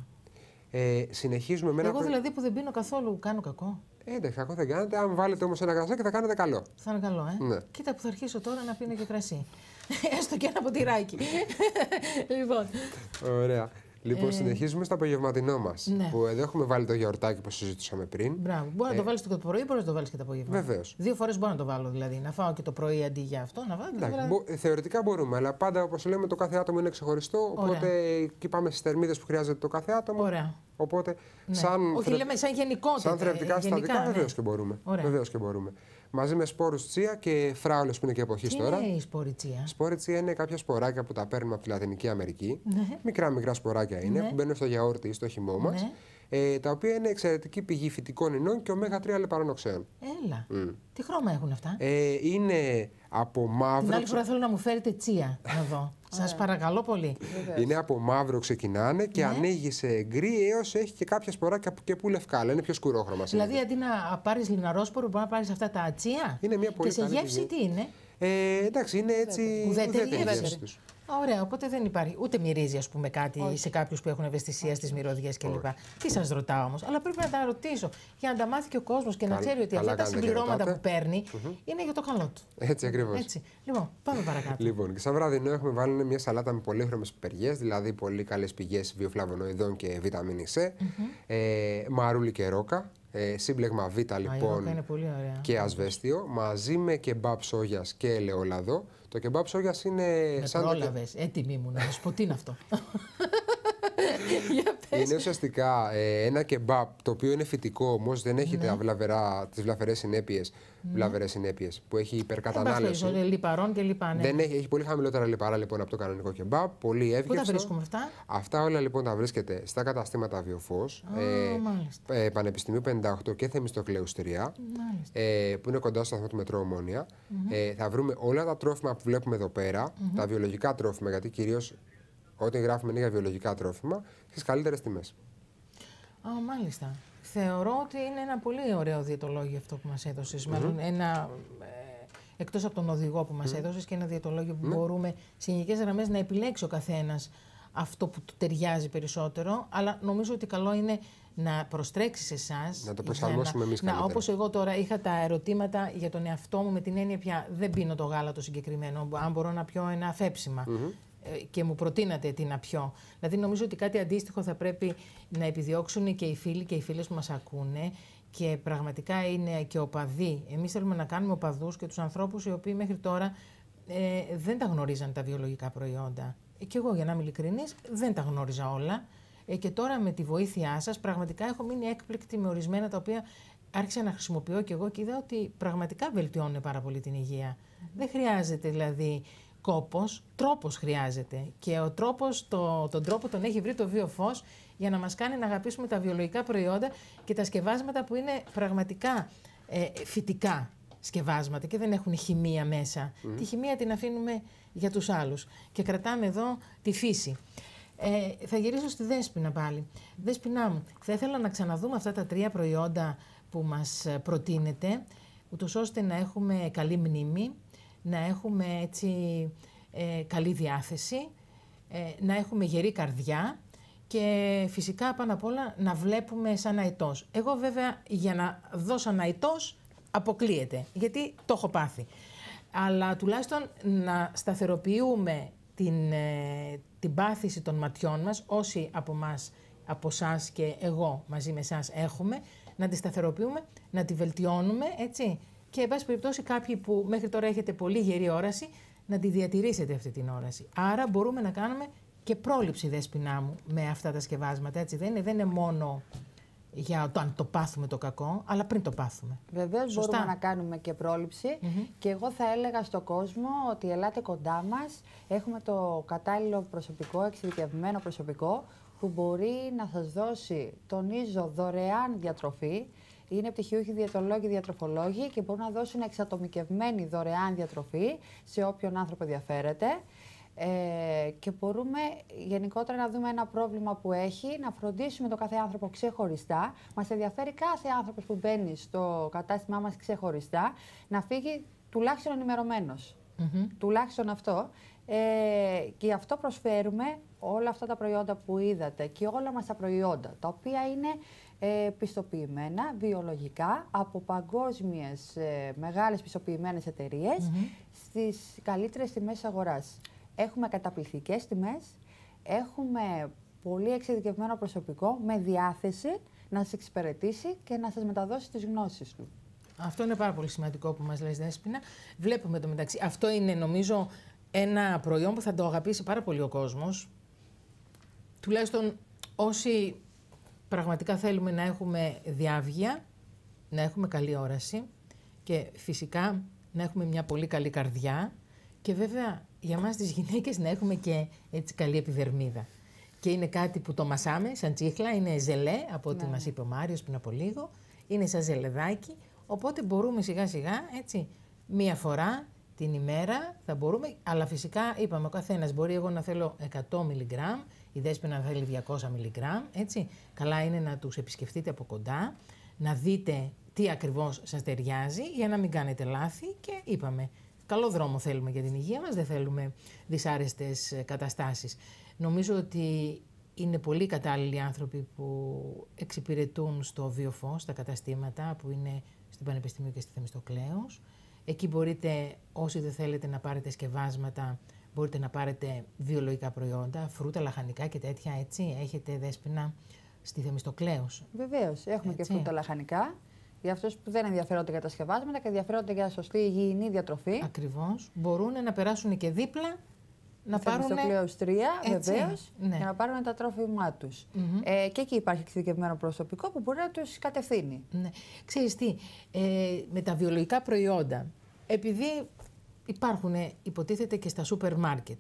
Ε, συνεχίζουμε με ένα. Εγώ δηλαδή που δεν πίνω καθόλου, κάνω κακό? Ε, εντάξει, κακό δεν κάνετε. Αν βάλετε όμως ένα κρασάκι θα κάνετε καλό. Θα είναι καλό, ε. Ναι. Κοίτα που θα αρχίσω τώρα να πίνω και κρασί. Έστω και ένα ποτηράκι. Λοιπόν. Ωραία. Λοιπόν, ε... συνεχίζουμε στο απογευματινό μας. Ναι. Που εδώ έχουμε βάλει το γιαουρτάκι που συζητούσαμε πριν. Μπράβο. Μπορεί ε... να το βάλεις το πρωί, μπορεί να το βάλεις και το απόγευμα. Βεβαίως. Δύο φορές μπορώ να το βάλω δηλαδή. Να φάω και το πρωί αντί για αυτό. Να βάλω, εντάξει, δηλαδή... μπο... Θεωρητικά μπορούμε, αλλά πάντα όπως λέμε το κάθε άτομο είναι ξεχωριστό. Οπότε εκεί πάμε στις θερμίδες που χρειάζεται το κάθε άτομο. Ωραία. Οπότε, ναι. σαν, όχι, θρε... λέμε σαν γενικότητα. Σαν θρεπτικά συστατικά, ναι. βεβαίως και μπορούμε. Βεβαίως και μπορούμε. Μαζί με σπόρους τσία και φράουλες που είναι και εποχής τώρα. Τι είναι η σπόρη τσία? Σπόρη τσία είναι κάποια σποράκια που τα παίρνουμε από τη Λατινική Αμερική. Ναι. Μικρά μικρά σποράκια είναι ναι. που μπαίνουν στο γιαούρτι ή στο χυμό μας. Ναι. Ε, τα οποία είναι εξαιρετική πηγή φυτικών ινών και ωμέγα τρία λιπανοξέων. Έλα. Mm. Τι χρώμα έχουν αυτά? Ε, είναι από μαύρο. Την άλλη φορά θέλω να μου φέρετε τσία να δω. Σας παρακαλώ πολύ. Είναι από μαύρο ξεκινάνε και ναι. ανοίγει σε γκρι έως έχει και κάποια σποράκια και που λευκά. Αλλά είναι πιο σκουρόχρωμα. Δηλαδή αντί να πάρεις λιναρόσπορο, μπορεί να πάρεις αυτά τα τσία. Είναι μια πολύ και σε γεύση πηγή. Τι είναι? Ε, εντάξει, είναι έτσι. Ουδέτερη γεύση. Ωραία, οπότε δεν υπάρχει. Ούτε μυρίζει, ας πούμε, κάτι όχι. Σε κάποιους που έχουν ευαισθησία στις μυρωδιές κλπ. Τι σας ρωτάω όμως, αλλά πρέπει να τα ρωτήσω για να τα μάθει και ο κόσμος και να ξέρει ότι αυτά τα συμπληρώματα που παίρνει mm-hmm. είναι για το καλό του. Έτσι ακριβώς. Έτσι. Λοιπόν, πάμε παρακάτω. Λοιπόν, και σαν βραδινό έχουμε βάλει μια σαλάτα με πολύχρωμες πιπεριές, δηλαδή πολύ καλές πηγές βιοφλαβονοειδών και βιταμίνη C, mm-hmm. ε, μαρούλι και ρόκα. Ε, σύμπλεγμα Β λοιπόν είναι πολύ ωραία. Και ασβέστιο, μαζί με κεμπάπ σόγιας και ελαιόλαδο. Το κεμπάπ σόγιας είναι. Με σαν πρόλαβες, το... έτοιμη μου να σου πω τι είναι αυτό. Είναι ουσιαστικά ε, ένα κεμπάπ το οποίο είναι φυτικό, όμως δεν έχει ναι. τα τις βλαφερές συνέπειες, ναι. βλαβερές συνέπειες που έχει υπερκατανάλωση. Είναι λιπαρών και λιπά, ναι. Δεν έχει, έχει πολύ χαμηλότερα λιπαρά λοιπόν από το κανονικό κεμπάπ, πολύ εύκολο. Πού τα βρίσκουμε αυτά? Αυτά όλα λοιπόν τα βρίσκεται στα καταστήματα Βιοφός, oh, ε, ε, Πανεπιστημίου πενήντα οκτώ και Θεμιστοκλέου τρία, ε, που είναι κοντά στο σταθμό του μετρό Ομόνια. Mm-hmm. Ε, θα βρούμε όλα τα τρόφιμα που βλέπουμε εδώ πέρα, mm-hmm. τα βιολογικά τρόφιμα, γιατί κυρίως όταν γράφουμε είναι για βιολογικά τρόφιμα, στις καλύτερες τιμές. Α, μάλιστα. Θεωρώ ότι είναι ένα πολύ ωραίο διαιτολόγιο αυτό που μας έδωσες. Mm-hmm. Μάλλον ένα, ε, εκτός από τον οδηγό που μας mm-hmm. έδωσες και ένα διαιτολόγιο που mm-hmm. μπορούμε σε γενικές γραμμές να επιλέξει ο καθένας αυτό που του ταιριάζει περισσότερο. Αλλά νομίζω ότι καλό είναι να προστρέξεις εσάς. Να το προσαρμόσουμε εμείς καλύτερα. Όπως εγώ τώρα είχα τα ερωτήματα για τον εαυτό μου με την έννοια πια δεν πίνω το γάλα το συγκεκριμένο. Αν μπορώ να πιω ένα αφέψιμα. Mm-hmm. και μου προτείνατε τι να πιω. Δηλαδή νομίζω ότι κάτι αντίστοιχο θα πρέπει να επιδιώξουν και οι φίλοι και οι φίλες που μας ακούνε και πραγματικά είναι και οπαδοί. Εμείς θέλουμε να κάνουμε οπαδούς και τους ανθρώπους οι οποίοι μέχρι τώρα ε, δεν τα γνωρίζαν τα βιολογικά προϊόντα. Και εγώ, για να είμαι ειλικρινής, δεν τα γνώριζα όλα. Ε, και τώρα με τη βοήθειά σας πραγματικά έχω μείνει έκπληκτη με ορισμένα τα οποία άρχισα να χρησιμοποιώ και εγώ και είδα ότι πραγματικά βελτιώνουν πάρα πολύ την υγεία. Mm-hmm. Δεν χρειάζεται δηλαδή κόπος, τρόπος χρειάζεται. Και ο τρόπος, το, τον τρόπο τον έχει βρει το Βιοφως για να μας κάνει να αγαπήσουμε τα βιολογικά προϊόντα και τα σκευάσματα που είναι πραγματικά ε, φυτικά σκευάσματα και δεν έχουν χημεία μέσα. Mm. Τη χημεία την αφήνουμε για τους άλλους και κρατάμε εδώ τη φύση. Ε, θα γυρίσω στη Δέσποινα πάλι. Δέσποινά μου, θα ήθελα να ξαναδούμε αυτά τα τρία προϊόντα που μας προτείνετε, ούτως ώστε να έχουμε καλή μνήμη, να έχουμε έτσι ε, καλή διάθεση, ε, να έχουμε γερή καρδιά και φυσικά πάνω απ' όλα να βλέπουμε σαν αητός. Εγώ βέβαια για να δω σαν αητός αποκλείεται, γιατί το έχω πάθει. Αλλά τουλάχιστον να σταθεροποιούμε την, ε, την πάθηση των ματιών μας, όσοι από μας, από εσάς και εγώ μαζί με εσάς έχουμε, να τη σταθεροποιούμε, να τη βελτιώνουμε, έτσι. Και, εν πάση περιπτώσει, κάποιοι που μέχρι τώρα έχετε πολύ γερή όραση, να τη διατηρήσετε αυτή την όραση. Άρα μπορούμε να κάνουμε και πρόληψη, Δέσποινά μου, με αυτά τα σκευάσματα, έτσι. Δεν είναι, δεν είναι μόνο για το αν το πάθουμε το κακό, αλλά πριν το πάθουμε. Βεβαίως μπορούμε να κάνουμε και πρόληψη. Mm-hmm. Και εγώ θα έλεγα στον κόσμο ότι ελάτε κοντά μας. Έχουμε το κατάλληλο προσωπικό, εξειδικευμένο προσωπικό, που μπορεί να σας δώσει, τονίζω, δωρεάν διατροφή. Είναι πτυχιούχοι διαιτολόγοι, διατροφολόγοι και μπορούν να δώσουν εξατομικευμένη δωρεάν διατροφή σε όποιον άνθρωπο ενδιαφέρεται. Ε, και μπορούμε γενικότερα να δούμε ένα πρόβλημα που έχει, να φροντίσουμε το κάθε άνθρωπο ξεχωριστά. Μας ενδιαφέρει κάθε άνθρωπος που μπαίνει στο κατάστημά μας ξεχωριστά να φύγει τουλάχιστον ενημερωμένος. Mm-hmm. Τουλάχιστον αυτό. Ε, και γι' αυτό προσφέρουμε όλα αυτά τα προϊόντα που είδατε και όλα μας τα προϊόντα, τα οποία είναι ε, πιστοποιημένα βιολογικά από παγκόσμιες ε, μεγάλες πιστοποιημένες εταιρείες mm-hmm. στις καλύτερες τιμές αγοράς. Έχουμε καταπληκτικές τιμές, έχουμε πολύ εξειδικευμένο προσωπικό με διάθεση να σας εξυπηρετήσει και να σας μεταδώσει τις γνώσεις του. Αυτό είναι πάρα πολύ σημαντικό που μας λες, Δέσποινα. Βλέπουμε το μεταξύ. Αυτό είναι, νομίζω, ένα προϊόν που θα το αγαπήσει πάρα πολύ ο κόσμος. Τουλάχιστον όσοι πραγματικά θέλουμε να έχουμε διάβγεια, να έχουμε καλή όραση και φυσικά να έχουμε μια πολύ καλή καρδιά και βέβαια για μας τις γυναίκες να έχουμε και έτσι καλή επιδερμίδα. Και είναι κάτι που το μασάμε σαν τσίχλα, είναι ζελέ από ό,τι ναι. μας είπε ο Μάριος πριν από λίγο, είναι σαν ζελεδάκι, οπότε μπορούμε σιγά σιγά έτσι μία φορά την ημέρα θα μπορούμε, αλλά φυσικά είπαμε ο καθένας μπορεί εγώ να θέλω εκατό μιλιγκράμμ, η Δέσποινα να θέλει διακόσια μιλιγκράμμ, έτσι. Καλά είναι να τους επισκεφτείτε από κοντά, να δείτε τι ακριβώς σας ταιριάζει για να μην κάνετε λάθη και είπαμε, καλό δρόμο θέλουμε για την υγεία μας, δεν θέλουμε δυσάρεστες καταστάσεις. Νομίζω ότι είναι πολύ κατάλληλοι άνθρωποι που εξυπηρετούν στο Βιοφως, στα καταστήματα που είναι στο Πανεπιστήμιο και στη Θεμιστοκλέους. Εκεί μπορείτε, όσοι δεν θέλετε να πάρετε σκευάσματα, μπορείτε να πάρετε βιολογικά προϊόντα, φρούτα, λαχανικά και τέτοια, έτσι. Έχετε, Δέσποινα, στη Θεμιστοκλέους. Βεβαίως, έχουμε έτσι. Και φρούτα, λαχανικά. Για αυτούς που δεν ενδιαφέρονται για τα σκευάσματα και ενδιαφέρονται για σωστή υγιεινή διατροφή. Ακριβώς. Μπορούν να περάσουν και δίπλα, να πάρουν. Θεμιστοκλέους τρία, βεβαίως, ναι. για να πάρουν τα τρόφιμά τους. Mm-hmm. Ε, και εκεί υπάρχει εξειδικευμένο προσωπικό που μπορεί να τους κατευθύνει. Ναι. Ξέρεις τι, ε, με τα βιολογικά προϊόντα, επειδή υπάρχουν, υποτίθεται και στα σούπερ μάρκετ,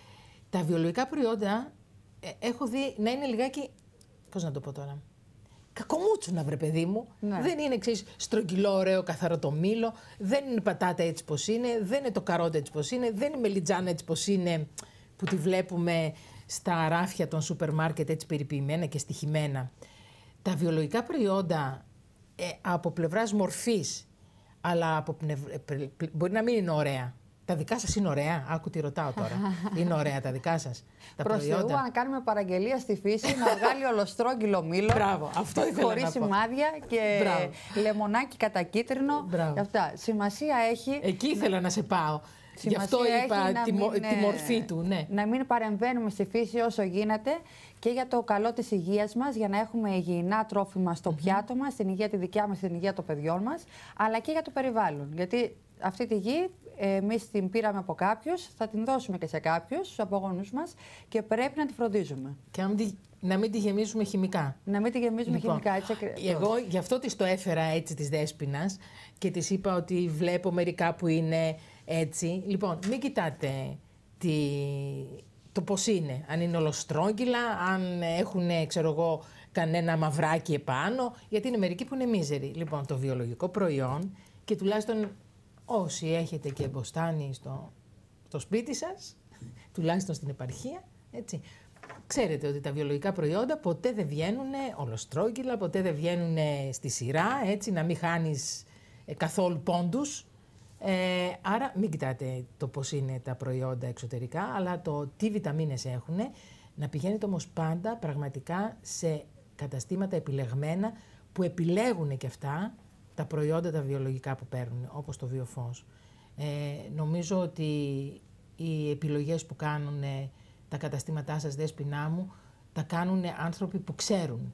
τα βιολογικά προϊόντα ε, έχω δει να είναι λιγάκι, πώς να το πω τώρα, κακομούτσουνα, βρε παιδί μου. Ναι. Δεν είναι, ξέρεις, στρογγυλό, ωραίο, καθαρό το μήλο. Δεν είναι πατάτα έτσι πως είναι. Δεν είναι το καρότα έτσι πως είναι. Δεν είναι μελιτζάνα έτσι πως είναι που τη βλέπουμε στα ράφια των σούπερ μάρκετ έτσι περιποιημένα και στοιχημένα. Τα βιολογικά προϊόντα ε, από πλευράς μορφής, αλλά από πνευ... μπορεί να μην είναι ωραία. Τα δικά σας είναι ωραία. Άκου τι ρωτάω τώρα. Είναι ωραία τα δικά σας. Τα προς προϊόντα. Θεού, να κάνουμε παραγγελία στη φύση, να βγάλει ολοστρόγγυλο μήλο. Μπράβο, αυτό ήθελα χωρίς να πω. σημάδια και Μπράβο. λεμονάκι κατακίτρινο. Αυτά. Σημασία έχει. Εκεί ήθελα να σε πάω. Γι' αυτό είπα τη, μην, τη μορφή του. Ναι. Να μην παρεμβαίνουμε στη φύση όσο γίνεται και για το καλό της υγείας μας, για να έχουμε υγιεινά τρόφιμα στο mm-hmm. πιάτο μας, την υγεία τη δικιά μας, την υγεία των παιδιών μας, αλλά και για το περιβάλλον. Γιατί αυτή τη γη εμείς την πήραμε από κάποιους, θα την δώσουμε και σε κάποιους, στους απογόνους μας, και πρέπει να τη φροντίζουμε. Και να μην τη, να μην τη γεμίσουμε χημικά. Να μην τη γεμίσουμε λοιπόν, χημικά, έτσι εγώ γι' αυτό της το έφερα έτσι της Δέσποινας και της είπα ότι βλέπω μερικά που είναι έτσι. Λοιπόν, μην κοιτάτε τη, το πώς είναι. Αν είναι ολοστρόγγυλα, αν έχουν, ξέρω εγώ, κανένα μαυράκι επάνω, γιατί είναι μερικοί που είναι μίζεροι. Λοιπόν, το βιολογικό προϊόν και τουλάχιστον όσοι έχετε και μποστάνι στο, στο σπίτι σας, τουλάχιστον στην επαρχία, έτσι, ξέρετε ότι τα βιολογικά προϊόντα ποτέ δεν βγαίνουν ολοστρόγγυλα, ποτέ δεν βγαίνουν στη σειρά, έτσι, να μην χάνεις ε, καθόλου πόντους. Ε, άρα μην κοιτάτε το πώς είναι τα προϊόντα εξωτερικά, αλλά το τι βιταμίνες έχουν, να πηγαίνετε όμως πάντα πραγματικά σε καταστήματα επιλεγμένα που επιλέγουν και αυτά τα προϊόντα τα βιολογικά που παίρνουν, όπως το Βιοφως. Ε, νομίζω ότι οι επιλογές που κάνουν τα καταστήματά σας, Δέσποινά μου, τα κάνουν άνθρωποι που ξέρουν.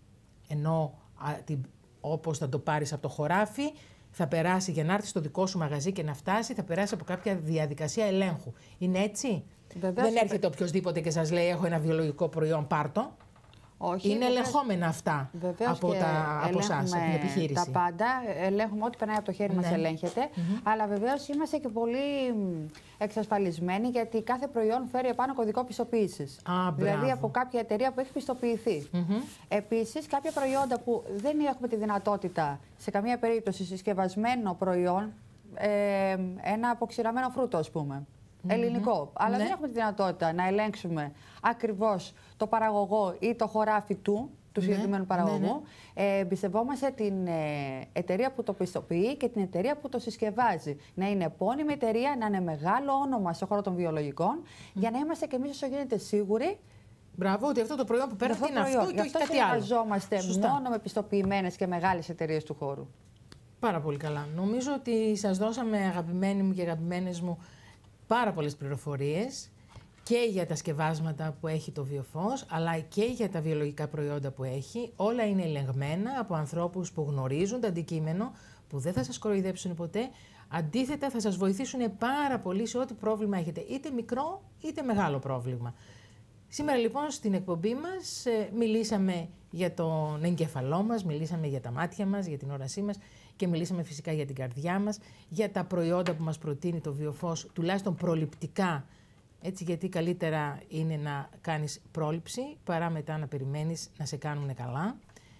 Ενώ α, την, όπως θα το πάρεις από το χωράφι, θα περάσει για να έρθει στο δικό σου μαγαζί και να φτάσει, θα περάσει από κάποια διαδικασία ελέγχου. Είναι έτσι? Βεβαίως, δεν έρχεται οποιοδήποτε και σας λέει έχω ένα βιολογικό προϊόν, πάρτο. Όχι, είναι ελεγχόμενα αυτά από, τα, από εσάς, από την επιχείρηση. Τα πάντα, ελέγχουμε ό,τι περνάει από το χέρι ναι. μας ελέγχεται, mm-hmm. αλλά βεβαίως είμαστε και πολύ εξασφαλισμένοι γιατί κάθε προϊόν φέρει επάνω κωδικό πιστοποίησης. Α, δηλαδή από κάποια εταιρεία που έχει πιστοποιηθεί. Mm-hmm. Επίσης, κάποια προϊόντα που δεν έχουμε τη δυνατότητα σε καμία περίπτωση συσκευασμένο προϊόν, ε, ένα αποξηραμένο φρούτο ας πούμε, Mm-hmm. ελληνικό. Αλλά ναι. δεν έχουμε τη δυνατότητα να ελέγξουμε ακριβώς το παραγωγό ή το χωράφι του, του συγκεκριμένου ναι. παραγωγού. Ναι, ναι. Ε, εμπιστευόμαστε την ε, εταιρεία που το πιστοποιεί και την εταιρεία που το συσκευάζει. Να είναι επώνυμη εταιρεία, να είναι μεγάλο όνομα στον χώρο των βιολογικών, mm. για να είμαστε κι εμείς όσο γίνεται σίγουροι. Μπράβο, ότι αυτό το προϊόν που παίρνετε είναι αυτό, αυτό και όχι κάτι άλλο. Συνεργαζόμαστε μόνο με πιστοποιημένες και μεγάλες εταιρείες του χώρου. Πάρα πολύ καλά. Νομίζω ότι σας δώσαμε, αγαπημένοι μου και αγαπημένες μου, πάρα πολλές πληροφορίες και για τα σκευάσματα που έχει το Βιοφως, αλλά και για τα βιολογικά προϊόντα που έχει. Όλα είναι ελεγμένα από ανθρώπους που γνωρίζουν το αντικείμενο, που δεν θα σας κοροϊδέψουν ποτέ. Αντίθετα, θα σας βοηθήσουν πάρα πολύ σε ό,τι πρόβλημα έχετε, είτε μικρό είτε μεγάλο πρόβλημα. Σήμερα λοιπόν στην εκπομπή μας ε, μιλήσαμε για τον εγκέφαλό μας, μιλήσαμε για τα μάτια μας, για την όρασή μας και μιλήσαμε φυσικά για την καρδιά μας, για τα προϊόντα που μας προτείνει το Βιοφως, τουλάχιστον προληπτικά, έτσι, γιατί καλύτερα είναι να κάνεις πρόληψη παρά μετά να περιμένεις να σε κάνουν καλά.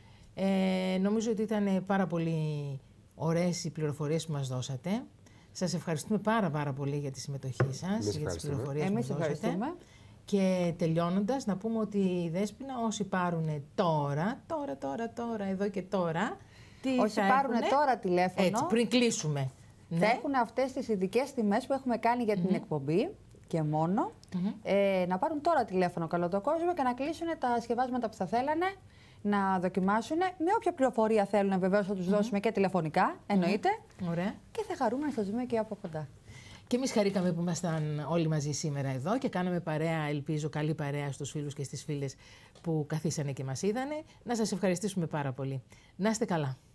Ε, νομίζω ότι ήταν πάρα πολύ ωραίες οι πληροφορίες που μας δώσατε. Σας ευχαριστούμε πάρα πάρα πολύ για τη συμμετοχή σας, Εμείς για τις πληροφορίες Εμείς που μας δώσατε. Ευχαριστούμε. Και τελειώνοντας, να πούμε ότι η Δέσποινα, όσοι πάρουν τώρα, τώρα, τώρα, τώρα, εδώ και τώρα, τι όσοι θα πάρουν έχουνε, τώρα τηλέφωνο, έτσι, πριν κλείσουμε. Θα ναι. έχουν αυτές τις ειδικές τιμές που έχουμε κάνει για mm-hmm. την εκπομπή και μόνο. Mm-hmm. ε, να πάρουν τώρα τηλέφωνο καλό το κόσμο και να κλείσουν τα σκευάσματα που θα θέλανε, να δοκιμάσουν. Με όποια πληροφορία θέλουν, βεβαίως θα τους mm-hmm. δώσουμε και τηλεφωνικά, εννοείται. Mm-hmm. Ωραία. Και θα χαρούμε να σας δούμε και από κοντά. Και εμείς χαρήκαμε που ήμασταν όλοι μαζί σήμερα εδώ και κάναμε παρέα, ελπίζω, καλή παρέα στους φίλους και στις φίλες που καθίσανε και μας είδανε. Να σας ευχαριστήσουμε πάρα πολύ. Να είστε καλά.